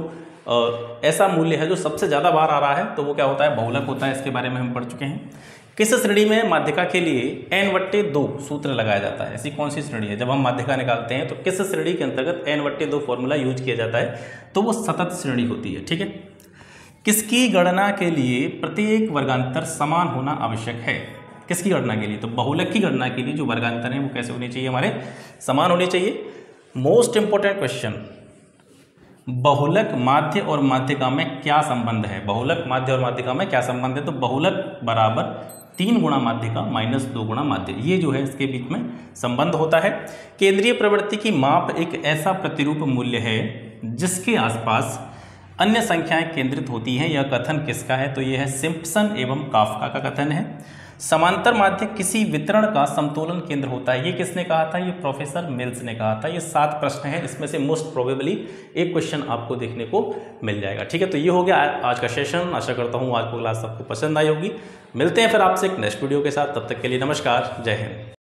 ऐसा मूल्य है जो सबसे ज़्यादा बार आ रहा है, तो वो क्या होता है, बहुलक होता है। इसके बारे में हम पढ़ चुके हैं। किस श्रेणी में माध्यिका के लिए n/2 सूत्र लगाया जाता है? ऐसी कौन सी श्रेणी है? जब हम माध्यिका निकालते हैं तो किस श्रेणी के अंतर्गत n/2 फॉर्मूला यूज किया जाता है? तो वो सतत श्रेणी होती है। ठीक है। किसकी गणना के लिए प्रत्येक वर्गांतर समान होना आवश्यक है? किसकी गणना के लिए? तो बहुलक की गणना के लिए जो वर्गांतर है वो कैसे होने चाहिए? हमारे समान होने चाहिए। मोस्ट इंपॉर्टेंट क्वेश्चन, बहुलक माध्य और माध्यिका में क्या संबंध है? बहुलक माध्य और माध्यिका में क्या संबंध है? तो बहुलक बराबर 3 गुणा माध्यिका माइनस 2 गुणा माध्य, ये जो है इसके बीच में संबंध होता है। केंद्रीय प्रवृत्ति की माप एक ऐसा प्रतिरूप मूल्य है जिसके आसपास अन्य संख्याएं केंद्रित होती हैं। यह कथन किसका है? तो यह है सिम्पसन एवं काफ्का का कथन है। समांतर माध्य किसी वितरण का समतोलन केंद्र होता है, ये किसने कहा था? ये प्रोफेसर मिल्स ने कहा था। ये 7 प्रश्न हैं, इसमें से मोस्ट प्रोबेबली एक क्वेश्चन आपको देखने को मिल जाएगा। ठीक है, तो ये हो गया आज का सेशन। आशा करता हूँ आज को क्लास सबको पसंद आई होगी। मिलते हैं फिर आपसे एक नेक्स्ट वीडियो के साथ, तब तक के लिए नमस्कार, जय हिंद।